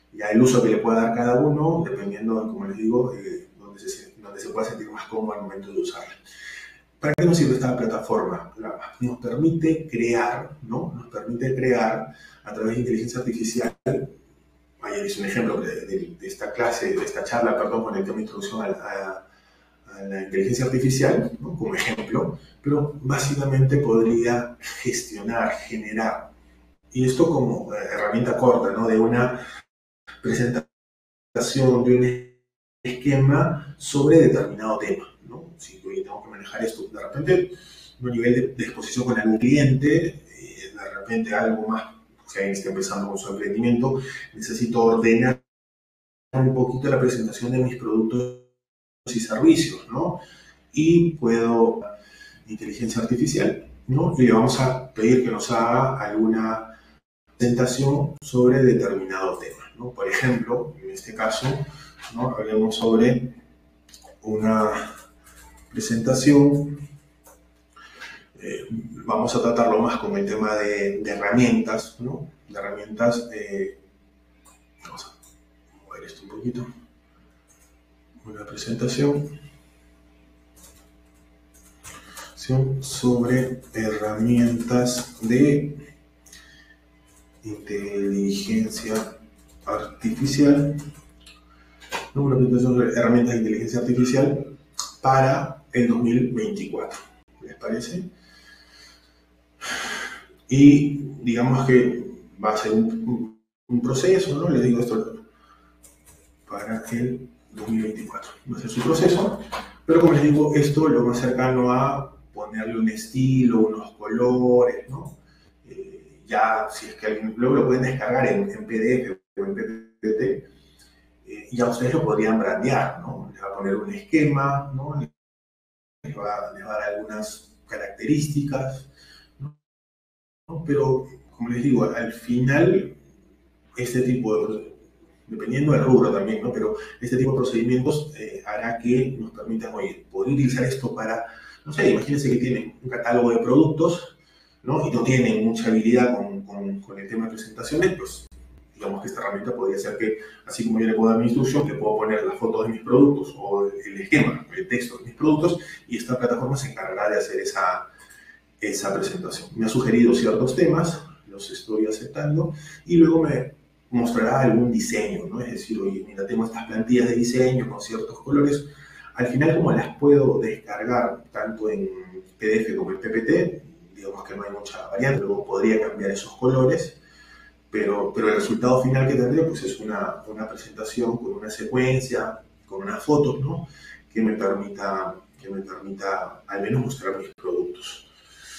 Ya el uso que le pueda dar cada uno, dependiendo, como les digo, eh, donde, se, donde se pueda sentir más cómodo al momento de usarla. ¿Para qué nos sirve esta plataforma? Nos permite crear, ¿no? Nos permite crear a través de inteligencia artificial. Ayer hice un ejemplo de, de, de esta clase, de esta charla, perdón, con el tema de introducción a, a, a la inteligencia artificial, ¿no? Como ejemplo, pero básicamente podría gestionar, generar, y esto como herramienta corta, ¿no? De una presentación, de un esquema sobre determinado tema, ¿no? Si yo tengo que manejar esto, de repente, un nivel de, de exposición con algún cliente, eh, de repente algo más, si alguien está empezando con su emprendimiento, necesito ordenar un poquito la presentación de mis productos y servicios, ¿no? Y puedo, inteligencia artificial, ¿no? Y le vamos a pedir que nos haga alguna presentación sobre determinado tema, ¿no? Por ejemplo, en este caso, ¿no? Hablemos sobre una presentación, eh, vamos a tratarlo más con el tema de, de herramientas, ¿no? De herramientas, eh, vamos a mover esto un poquito, una presentación sobre herramientas de inteligencia artificial, ¿no? Una presentación sobre herramientas de inteligencia artificial para el dos mil veinticuatro, ¿les parece? Y digamos que va a ser un, un proceso, ¿no? Les digo esto para el dos mil veinticuatro, va a ser su proceso, pero como les digo, esto lo más cercano a ponerle un estilo, unos colores, ¿no? Eh, ya, si es que alguien, luego lo pueden descargar en, en P D F o en P P T, eh, ya ustedes lo podrían brandear, ¿no? Les va a poner un esquema, ¿no? Les va, les va a dar algunas características, ¿no? ¿no? Pero, como les digo, al final, este tipo de, dependiendo del rubro también, ¿no? Pero este tipo de procedimientos eh, hará que nos permitan, oye, poder utilizar esto para, no sé, imagínense que tienen un catálogo de productos, ¿no? Y no tienen mucha habilidad con, con, con el tema de presentaciones, pues digamos que esta herramienta podría ser que, así como yo le puedo dar mi instrucción, le puedo poner las fotos de mis productos o el esquema, el texto de mis productos, y esta plataforma se encargará de hacer esa, esa presentación. Me ha sugerido ciertos temas, los estoy aceptando, y luego me mostrará algún diseño, ¿no? Es decir, oye, mira, tengo estas plantillas de diseño con ciertos colores. Al final, como las puedo descargar tanto en P D F como en P P T, digamos que no hay mucha variante, luego podría cambiar esos colores, pero, pero el resultado final que tendré pues, es una, una presentación con una secuencia, con unas fotos, ¿no? Que me permita, que me permita al menos mostrar mis productos.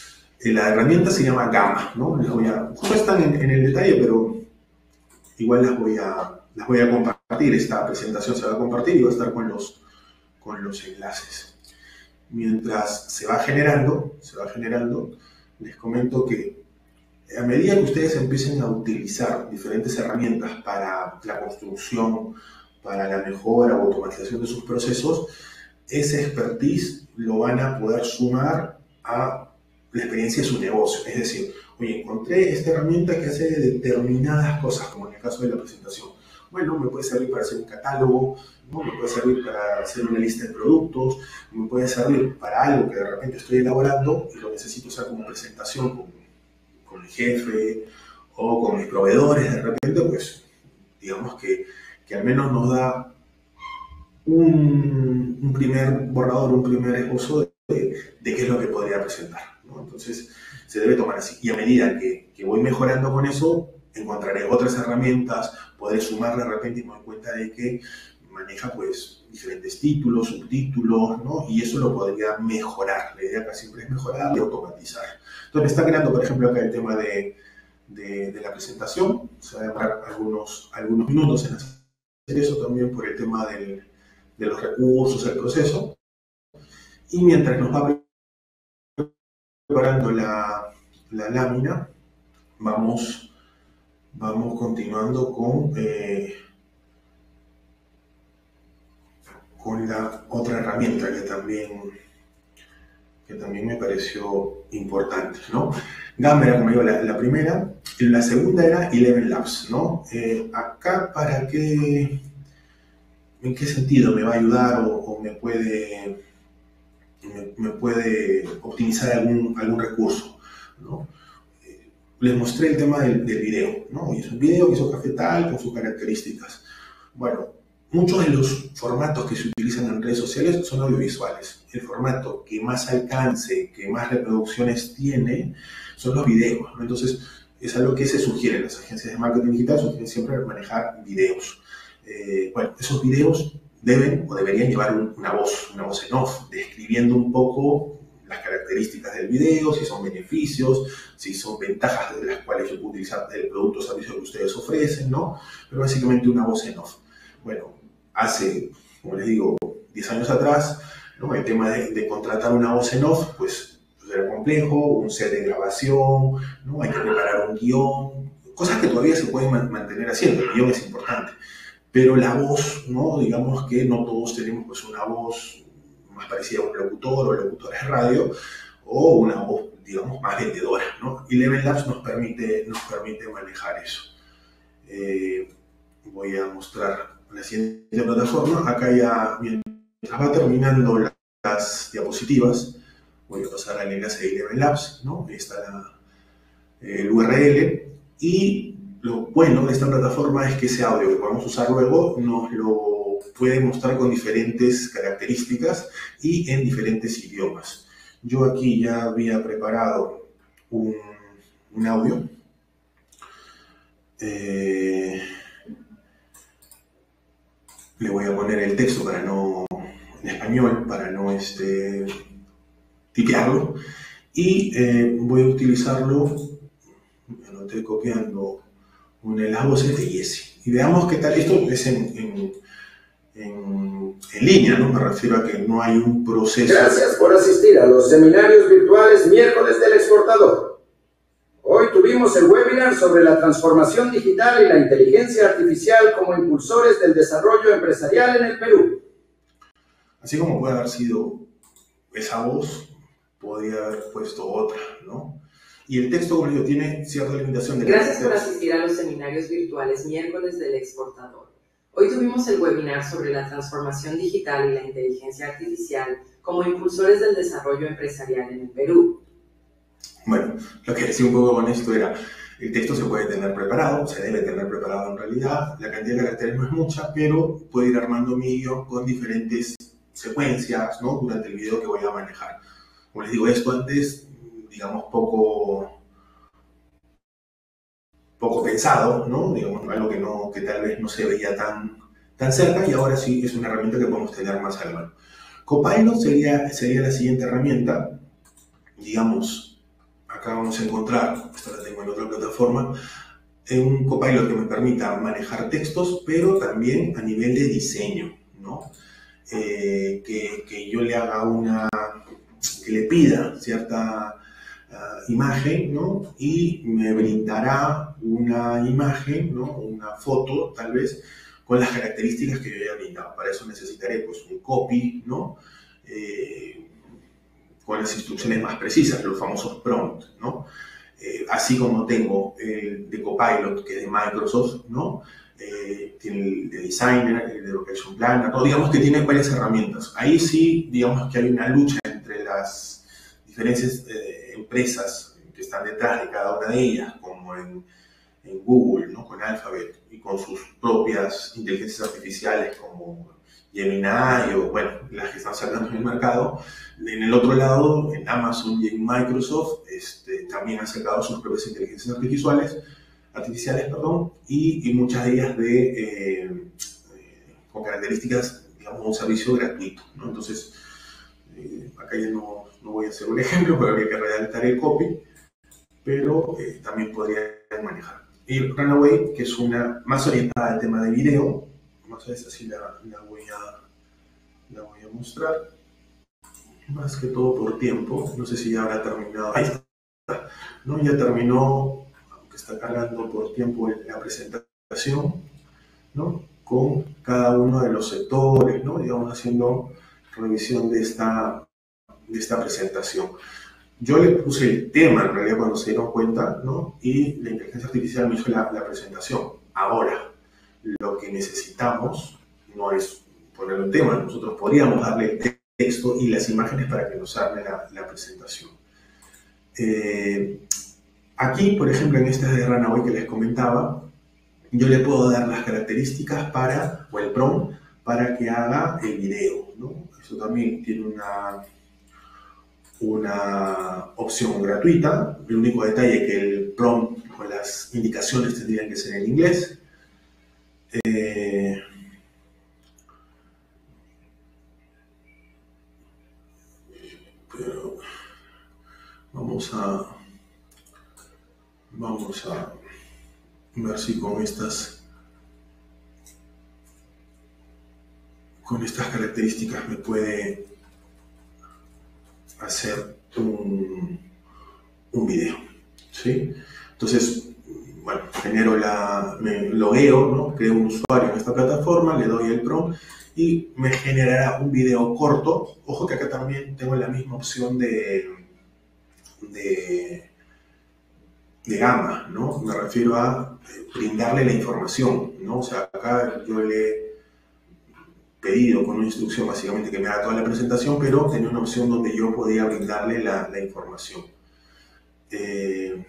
La herramienta se llama Gamma, ¿no? Les voy a, no están en, en el detalle, pero igual las voy, a, las voy a compartir. Esta presentación se va a compartir y va a estar con los, con los enlaces. Mientras se va generando, se va generando, les comento que a medida que ustedes empiecen a utilizar diferentes herramientas para la construcción, para la mejora o automatización de sus procesos, ese expertise lo van a poder sumar a la experiencia de su negocio. Es decir, oye, encontré esta herramienta que hace determinadas cosas, como en el caso de la presentación. Bueno, me puede servir para hacer un catálogo, ¿no? Me puede servir para hacer una lista de productos, me puede servir para algo que de repente estoy elaborando y lo necesito hacer como presentación con, con el jefe o con mis proveedores. De repente, pues, digamos que, que al menos nos da un, un primer borrador, un primer esbozo de, de, de qué es lo que podría presentar, ¿no? Entonces, se debe tomar así. Y a medida que, que voy mejorando con eso, encontraré otras herramientas, podré sumar de repente y me doy cuenta de que maneja pues diferentes títulos, subtítulos, ¿no? Y eso lo podría mejorar. La idea acá siempre es mejorar y automatizar. Entonces me está creando, por ejemplo, acá el tema de, de, de la presentación. Se va a demorar algunos, algunos minutos en hacer eso también por el tema del, de los recursos, el proceso. Y mientras nos va preparando la, la lámina, vamos, vamos continuando con, eh, con la otra herramienta que también, que también me pareció importante, ¿no? Gamma era, como digo, la, la primera. La segunda era Eleven Labs, ¿no? Eh, acá, ¿para qué? ¿En qué sentido me va a ayudar o, o me puede, me, me puede optimizar algún, algún recurso, ¿no? Eh, les mostré el tema del, del video, ¿no? Y es un video que hizo Cafetal con sus características. Bueno, muchos de los formatos que se utilizan en redes sociales son audiovisuales. El formato que más alcance, que más reproducciones tiene, son los videos, ¿no? Entonces, es algo que se sugiere. Las agencias de marketing digital sugieren siempre manejar videos. Eh, bueno, esos videos deben o deberían llevar un, una voz, una voz en off, describiendo un poco las características del video, si son beneficios, si son ventajas de las cuales yo puedo utilizar el producto o servicio que ustedes ofrecen, ¿no? Pero básicamente una voz en off. Bueno, hace, como les digo, diez años atrás, ¿no? El tema de, de contratar una voz en off, pues, pues era complejo, un set de grabación, ¿no? Hay que preparar un guión, cosas que todavía se pueden man mantener haciendo, el guión es importante. Pero la voz, ¿no? Digamos que no todos tenemos pues, una voz más parecida a un locutor o locutora de radio, o una voz, digamos, más vendedora, ¿no? Y Eleven Labs nos permite, nos permite manejar eso. Eh, voy a mostrar la siguiente plataforma. Acá ya, mientras va terminando las diapositivas, voy a pasar al enlace de Eleven Labs, ¿no? Ahí está la, el U R L. Y lo bueno de esta plataforma es que ese audio que podemos usar luego nos lo puede mostrar con diferentes características y en diferentes idiomas. Yo aquí ya había preparado un, un audio. Eh, le voy a poner el texto para no, en español, para no este, tipearlo. Y eh, voy a utilizarlo, me lo estoy copiando, una de las voces de Jesse. Y veamos qué tal. Esto es en, en, en, en línea, ¿no? Me refiero a que no hay un proceso. Gracias por asistir a los seminarios virtuales miércoles del exportador. Hoy tuvimos el webinar sobre la transformación digital y la inteligencia artificial como impulsores del desarrollo empresarial en el Perú. Así como puede haber sido esa voz, podría haber puesto otra, ¿no? Y el texto, como digo, tiene cierta limitación de Gracias por asistir a los seminarios virtuales miércoles del exportador. Hoy tuvimos el webinar sobre la transformación digital y la inteligencia artificial como impulsores del desarrollo empresarial en el Perú. Bueno, lo que decía un poco con esto era, el texto se puede tener preparado, se debe tener preparado en realidad, la cantidad de caracteres no es mucha, pero puedo ir armando mi guión con diferentes secuencias, ¿no? Durante el video que voy a manejar. Como les digo, esto antes, digamos, poco, poco pensado, ¿no? Digamos, algo que, no, que tal vez no se veía tan, tan cerca, y ahora sí es una herramienta que podemos tener más a la mano. Copilot sería, sería la siguiente herramienta, digamos. Acá vamos a encontrar, esto la tengo en otra plataforma, un Copilot que me permita manejar textos, pero también a nivel de diseño, ¿no? Eh, que, que yo le haga una, que le pida cierta uh, imagen, ¿no? Y me brindará una imagen, ¿no? Una foto, tal vez, con las características que yo haya brindado. Para eso necesitaré, pues, un copy, ¿no? Eh, con las instrucciones más precisas, los famosos prompts, ¿no? Eh, así como tengo el de Copilot, que es de Microsoft, ¿no? Eh, tiene el de Designer, el de Location Planner, ¿no? Digamos que tiene varias herramientas. Ahí sí, digamos que hay una lucha entre las diferentes eh, empresas que están detrás de cada una de ellas, como en, en Google, ¿no? Con Alphabet, y con sus propias inteligencias artificiales como Gemini o, bueno, las que están sacando en el mercado. En el otro lado, en Amazon y en Microsoft, este, también han sacado sus propias inteligencias artificiales, artificiales perdón, y, y muchas de ellas de, eh, eh, con características, digamos, un servicio gratuito, ¿no? Entonces, eh, acá ya no, no voy a hacer un ejemplo, pero habría que redactar el copy, pero eh, también podría manejar. Y Runway, que es una más orientada al tema de video, no sé si la, la, voy a, la voy a mostrar, más que todo por tiempo, no sé si ya habrá terminado, ahí está, ¿no? Ya terminó, aunque está cargando por tiempo la presentación, ¿no? Con cada uno de los sectores, ¿no? Digamos, haciendo revisión de esta, de esta presentación. Yo le puse el tema, en realidad, cuando se dieron cuenta, ¿no? Y la inteligencia artificial me hizo la, la presentación. Ahora, lo que necesitamos no es poner un tema, nosotros podríamos darle el texto y las imágenes para que nos arme la, la presentación. Eh, aquí, por ejemplo, en este de Runaway que les comentaba, yo le puedo dar las características para, o el prompt, para que haga el video, ¿no? Eso también tiene una, una opción gratuita. El único detalle es que el prompt o las indicaciones tendrían que ser en inglés. Eh, pero vamos a vamos a ver si con estas con estas características me puede hacer un, un video, ¿sí? Entonces, bueno, genero la, me logueo, ¿no? Creo un usuario en esta plataforma, le doy el prompt y me generará un video corto. Ojo que acá también tengo la misma opción de, de, de gama, ¿no? Me refiero a brindarle la información, ¿no? O sea, acá yo le he pedido con una instrucción básicamente que me haga toda la presentación, pero tenía una opción donde yo podía brindarle la, la información. Eh,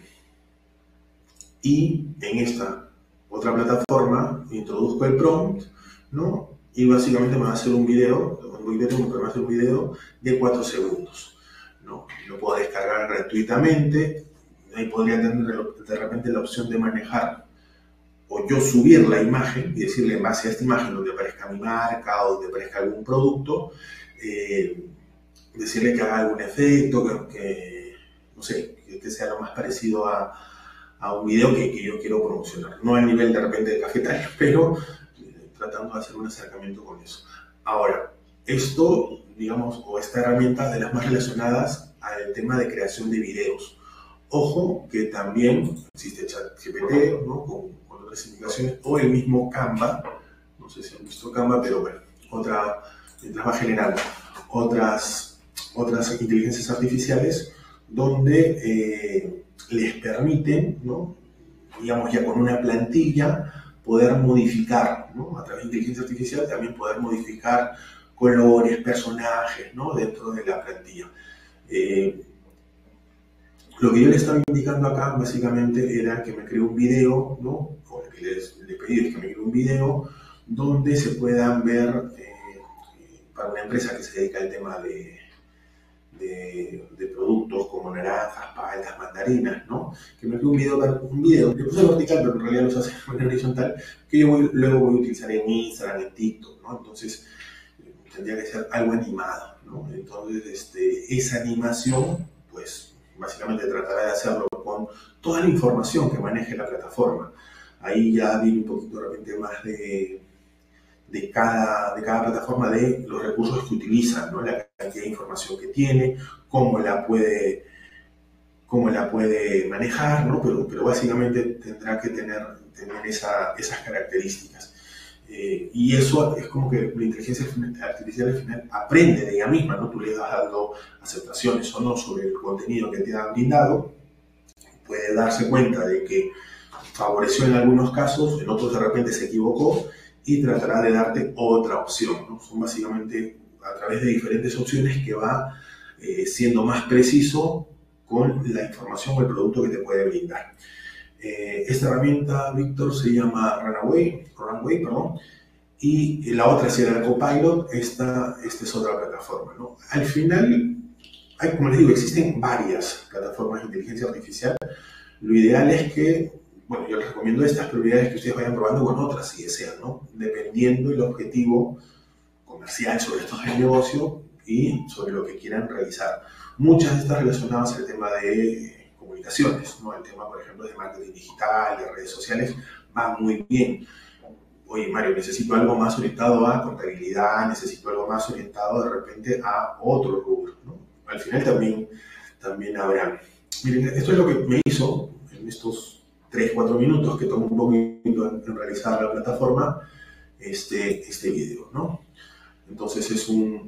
y en esta otra plataforma introduzco el prompt, ¿no? Y básicamente me va a hacer un video, me va a hacer un video de cuatro segundos, ¿no? Lo puedo descargar gratuitamente. Ahí podría tener de repente la opción de manejar o yo subir la imagen y decirle en base a esta imagen donde aparezca mi marca o donde aparezca algún producto, eh, decirle que haga algún efecto, que, que no sé, que, que sea lo más parecido a, a un video que, que yo quiero promocionar. No al nivel de repente de cafetario, pero eh, tratando de hacer un acercamiento con eso. Ahora, esto, digamos, o esta herramienta de las más relacionadas al tema de creación de videos. Ojo que también existe ChatGPT, ¿no? Con, con otras indicaciones, o el mismo Canva, no sé si han visto Canva, pero bueno, otra, mientras va generando otras, otras inteligencias artificiales donde eh, les permiten, ¿no? Digamos ya con una plantilla, poder modificar, ¿no? A través de inteligencia artificial también poder modificar colores, personajes, ¿no? Dentro de la plantilla. Eh, Lo que yo le estaba indicando acá, básicamente, era que me cree un video, ¿no? O lo que les, le pedí es que me cree un video donde se puedan ver, eh, para una empresa que se dedica al tema de, de, de productos como naranjas, paltas, mandarinas, ¿no? Que me cree un video, un video, le puse vertical, pero en realidad los hace de manera horizontal, que yo voy, luego voy a utilizar en Instagram, en TikTok, ¿no? Entonces, tendría que ser algo animado, ¿no? Entonces, este, esa animación, pues, básicamente tratará de hacerlo con toda la información que maneje la plataforma. Ahí ya viene un poquito de repente más de, de, cada, de cada plataforma, de los recursos que utilizan, ¿no? La cantidad de información que tiene, cómo la puede, cómo la puede manejar, ¿no? Pero, pero básicamente tendrá que tener, tener esa, esas características. Eh, y eso es como que la inteligencia artificial al final aprende de ella misma, ¿no? Tú le das dando aceptaciones o no sobre el contenido que te han brindado, puede darse cuenta de que favoreció en algunos casos, en otros de repente se equivocó y tratará de darte otra opción, ¿no? Son básicamente a través de diferentes opciones que va eh, siendo más preciso con la información o el producto que te puede brindar. Eh, esta herramienta, Víctor, se llama Runaway, Runway, perdón, y la otra será el Copilot. Esta, esta es otra plataforma, ¿no? Al final, hay, como les digo, existen varias plataformas de inteligencia artificial. Lo ideal es que, bueno, yo les recomiendo estas, pero lo ideal es que ustedes vayan probando con otras si desean, ¿no? Dependiendo del objetivo comercial sobre estos del negocio y sobre lo que quieran realizar. Muchas de estas relacionadas al tema de comunicaciones, ¿no? El tema, por ejemplo, de marketing digital, de redes sociales, va muy bien. Oye, Mario, necesito algo más orientado a contabilidad, necesito algo más orientado de repente a otro rubro, ¿no? Al final también, también habrá. Miren, esto es lo que me hizo en estos tres, cuatro minutos que tomó un poquito en, en realizar la plataforma, este, este video, ¿no? Entonces es un,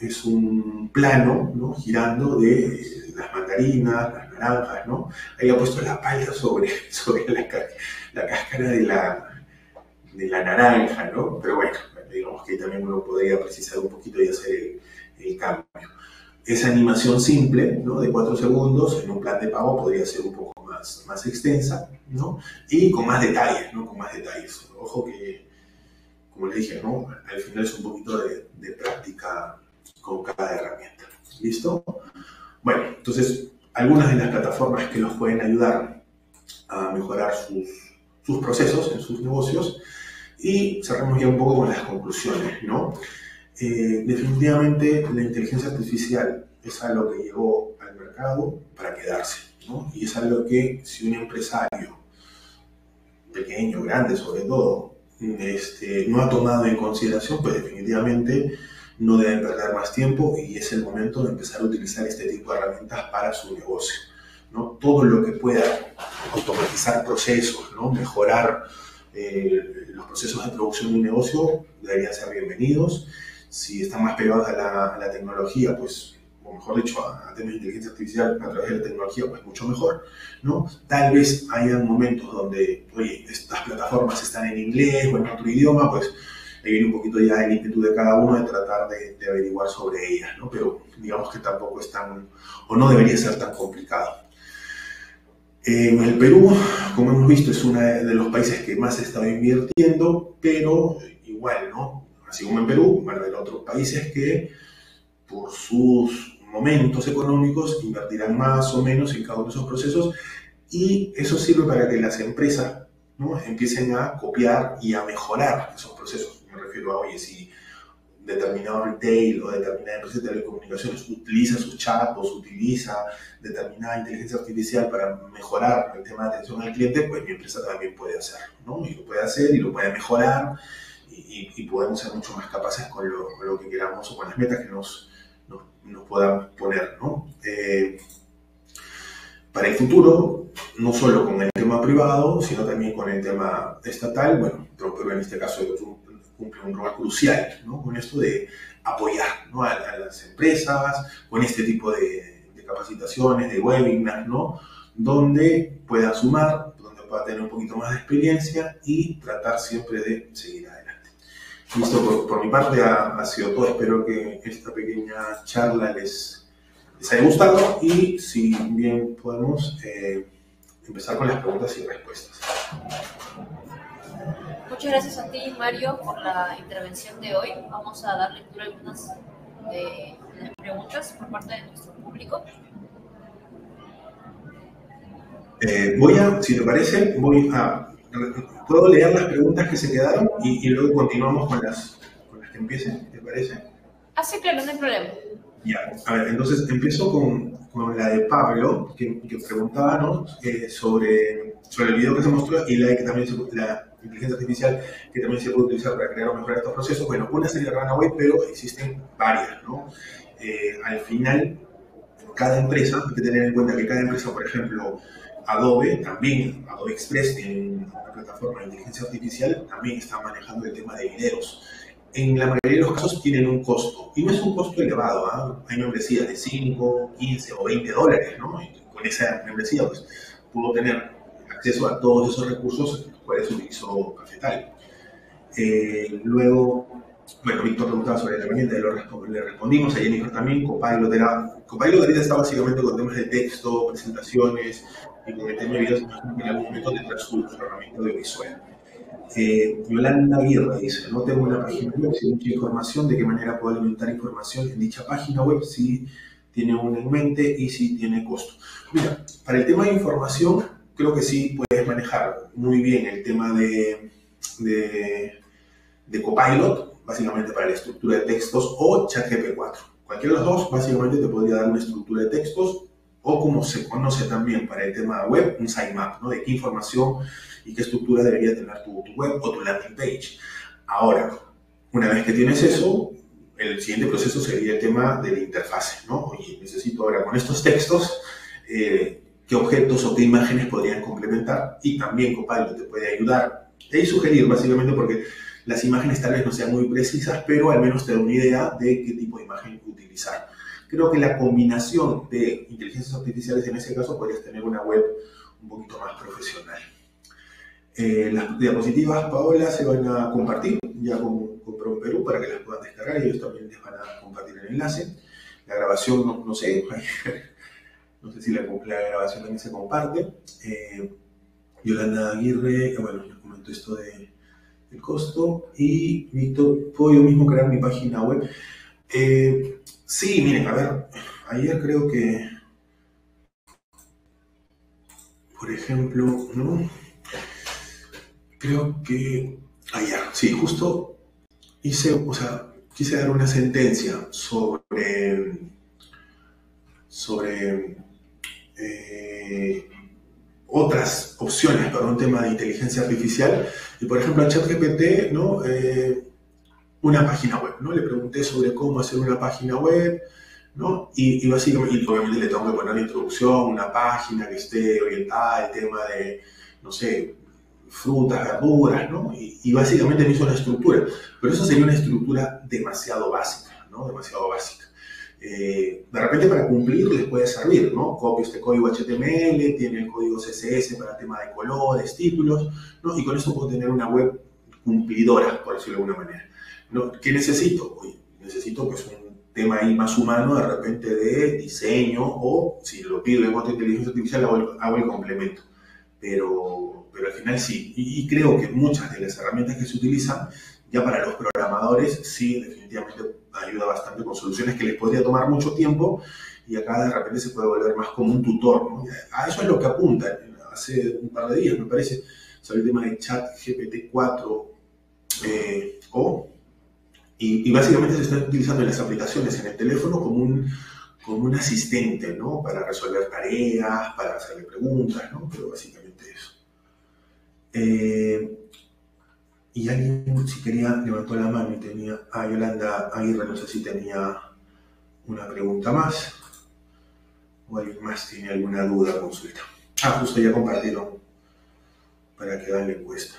es un plano, ¿no? Girando de las mandarinas, las naranjas, ¿no? Ahí ha puesto la palta sobre, sobre la, la cáscara de la, de la naranja, ¿no? Pero bueno, digamos que también uno podría precisar un poquito y hacer el, el cambio. Esa animación simple, ¿no? De cuatro segundos, en un plan de pago podría ser un poco más, más extensa, ¿no? Y con más detalles, ¿no? Con más detalles. Ojo que, como les dije, ¿no? Al final es un poquito de, de práctica con cada herramienta. ¿Listo? Bueno, entonces, algunas de las plataformas que nos pueden ayudar a mejorar sus, sus procesos en sus negocios. Y cerramos ya un poco con las conclusiones, ¿no? Eh, definitivamente la inteligencia artificial es algo que llegó al mercado para quedarse, ¿no? Y es algo que si un empresario, pequeño, grande sobre todo, este, no ha tomado en consideración, pues definitivamente no deben perder más tiempo y es el momento de empezar a utilizar este tipo de herramientas para su negocio, ¿no? Todo lo que pueda automatizar procesos, ¿no? Mejorar eh, los procesos de producción de un negocio deberían ser bienvenidos. Si están más pegados a la, a la tecnología, pues, o mejor dicho, a, a temas de inteligencia artificial a través de la tecnología, pues mucho mejor, ¿no? Tal vez hayan momentos donde, oye, estas plataformas están en inglés o en otro idioma, pues ahí viene un poquito ya el ímpetu de cada uno de tratar de, de averiguar sobre ellas, ¿no? Pero digamos que tampoco es tan, o no debería ser tan complicado. En el Perú, como hemos visto, es uno de los países que más se está invirtiendo, pero igual, ¿no? Así como en Perú, van a haber otros países que, por sus momentos económicos, invertirán más o menos en cada uno de esos procesos y eso sirve para que las empresas, ¿no? Empiecen a copiar y a mejorar esos procesos. Me refiero a, oye, si determinado retail o determinada empresa de telecomunicaciones utiliza sus chatbots, utiliza determinada inteligencia artificial para mejorar el tema de atención al cliente, pues mi empresa también puede hacerlo, ¿no? Y lo puede hacer y lo puede mejorar. Y, y podemos ser mucho más capaces con lo, con lo que queramos o con las metas que nos, nos, nos podamos poner, ¿no? Eh, para el futuro, no solo con el tema privado, sino también con el tema estatal, bueno, pero en este caso cumple un rol crucial, ¿no? Con esto de apoyar, ¿no? a, a las empresas, con este tipo de, de capacitaciones, de webinars, ¿no? Donde pueda sumar, donde pueda tener un poquito más de experiencia y tratar siempre de seguir adelante. Listo, por, por mi parte ha, ha sido todo. Espero que esta pequeña charla les, les haya gustado y si bien podemos eh, empezar con las preguntas y respuestas. Muchas gracias a ti, Mario, por la intervención de hoy. Vamos a dar lectura a algunas de las preguntas por parte de nuestro público. Eh, voy a, si te parece, voy a... ¿Puedo leer las preguntas que se quedaron y, y luego continuamos con las, con las que empiecen? ¿Te parece? Ah, sí, claro, no hay problema. Ya, a ver, entonces empiezo con, con la de Pablo, que, que preguntaba, ¿no? eh, sobre, sobre el video que se mostró y la de que también se, la inteligencia artificial que también se puede utilizar para crear o mejorar estos procesos. Bueno, una sería Runaway, pero existen varias, ¿no? Eh, al final, cada empresa, hay que tener en cuenta que cada empresa, por ejemplo, Adobe también, Adobe Express tiene una plataforma de inteligencia artificial, también está manejando el tema de videos. En la mayoría de los casos tienen un costo, y no es un costo elevado, ¿eh? Hay membresías de cinco, quince o veinte dólares, ¿no? Y con esa membresía pues, pudo tener acceso a todos esos recursos, los cuales utilizó Cafetal. Eh, luego, bueno, Víctor preguntaba sobre la herramienta, le, resp le respondimos, a Jennifer también. Copilot, era, Copilot ahorita está básicamente con temas de texto, presentaciones, y con el tema de videos, en algún momento tendrá su, su herramienta audiovisual. Eh, Yolanda Guerra dice, no tengo una página web sin mucha información, ¿de qué manera puedo alimentar información en dicha página web? Si tiene una en mente y si tiene costo. Mira, para el tema de información, creo que sí puedes manejar muy bien el tema de, de, de Copilot, básicamente para la estructura de textos, o ChatGPT cuatro. Cualquiera de los dos, básicamente te podría dar una estructura de textos, o como se conoce también para el tema web, un sitemap, ¿no? De qué información y qué estructura debería tener tu, tu web o tu landing page. Ahora, una vez que tienes eso, el siguiente proceso sería el tema de la interfase, ¿no? Oye, necesito ahora con estos textos, eh, qué objetos o qué imágenes podrían complementar, y también Copilot te puede ayudar y sugerir, básicamente, porque las imágenes tal vez no sean muy precisas, pero al menos te da una idea de qué tipo de imagen utilizar. Creo que la combinación de inteligencias artificiales en ese caso podrías tener una web un poquito más profesional. Eh, las diapositivas, Paola, se van a compartir ya con, con Prom Perú para que las puedan descargar y ellos también les van a compartir el enlace. La grabación, no, no sé, no sé si la, la grabación también se comparte. Eh, Yolanda Aguirre, bueno, les comento esto de, del costo. Y Víctor, ¿puedo yo mismo crear mi página web? Eh, sí, miren, a ver, ayer creo que, por ejemplo, ¿no? Creo que ayer, sí, justo hice, o sea, quise dar una sentencia sobre, sobre eh, otras opciones para un tema de inteligencia artificial. Y por ejemplo, a ChatGPT, ¿no? Eh, una página web, ¿no? Le pregunté sobre cómo hacer una página web, ¿no? Y, y básicamente, y obviamente le tengo que poner la introducción, una página que esté orientada al tema de, no sé, frutas, verduras, ¿no? Y, y básicamente me hizo una estructura, pero eso sería una estructura demasiado básica, ¿no? Demasiado básica. Eh, de repente para cumplir les puede servir, ¿no? Copio este código H T M L, tiene el código C S S para tema de colores, títulos, ¿no? Y con eso puedo tener una web cumplidora, por decirlo de alguna manera, ¿no? ¿Qué necesito? Oye, necesito pues un tema ahí más humano, de repente de diseño, o si lo pido en otra inteligencia artificial hago el, hago el complemento, pero, pero al final sí, y, y creo que muchas de las herramientas que se utilizan ya para los programadores sí definitivamente ayuda bastante con soluciones que les podría tomar mucho tiempo y acá de repente se puede volver más como un tutor, ¿no? A eso es lo que apunta. Hace un par de días me parece salió el tema de ChatGPT cuatro eh, o y, y básicamente se está utilizando en las aplicaciones en el teléfono como un, como un asistente, ¿no? Para resolver tareas, para hacerle preguntas, ¿no? Pero básicamente eso. Eh, y alguien, si quería, levantó la mano y tenía... Ah, Yolanda Aguirre, no sé si tenía una pregunta más. O alguien más tiene alguna duda o consulta. Ah, justo ya compartieron para que hagan la encuesta.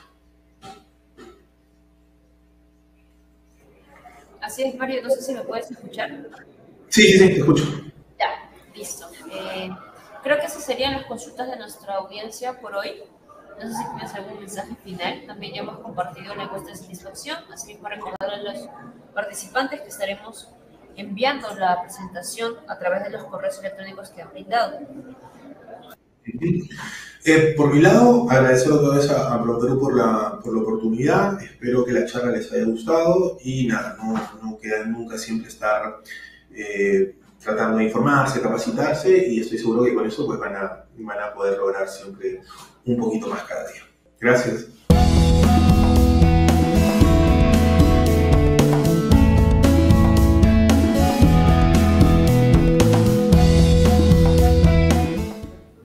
Así es, Mario, no sé si me puedes escuchar. Sí, sí, sí, te escucho. Ya, listo. Eh, creo que esas serían las consultas de nuestra audiencia por hoy. No sé si tienes algún mensaje final. También ya hemos compartido la encuesta de satisfacción, así que para recordar a los participantes que estaremos enviando la presentación a través de los correos electrónicos que han brindado. Eh, por mi lado, agradecer otra vez a, a Prom Perú por la, por la oportunidad. Espero que la charla les haya gustado y nada, no, no queda nunca siempre estar eh, tratando de informarse, capacitarse y estoy seguro que con eso pues, van, a, van a poder lograr siempre un poquito más cada día. Gracias.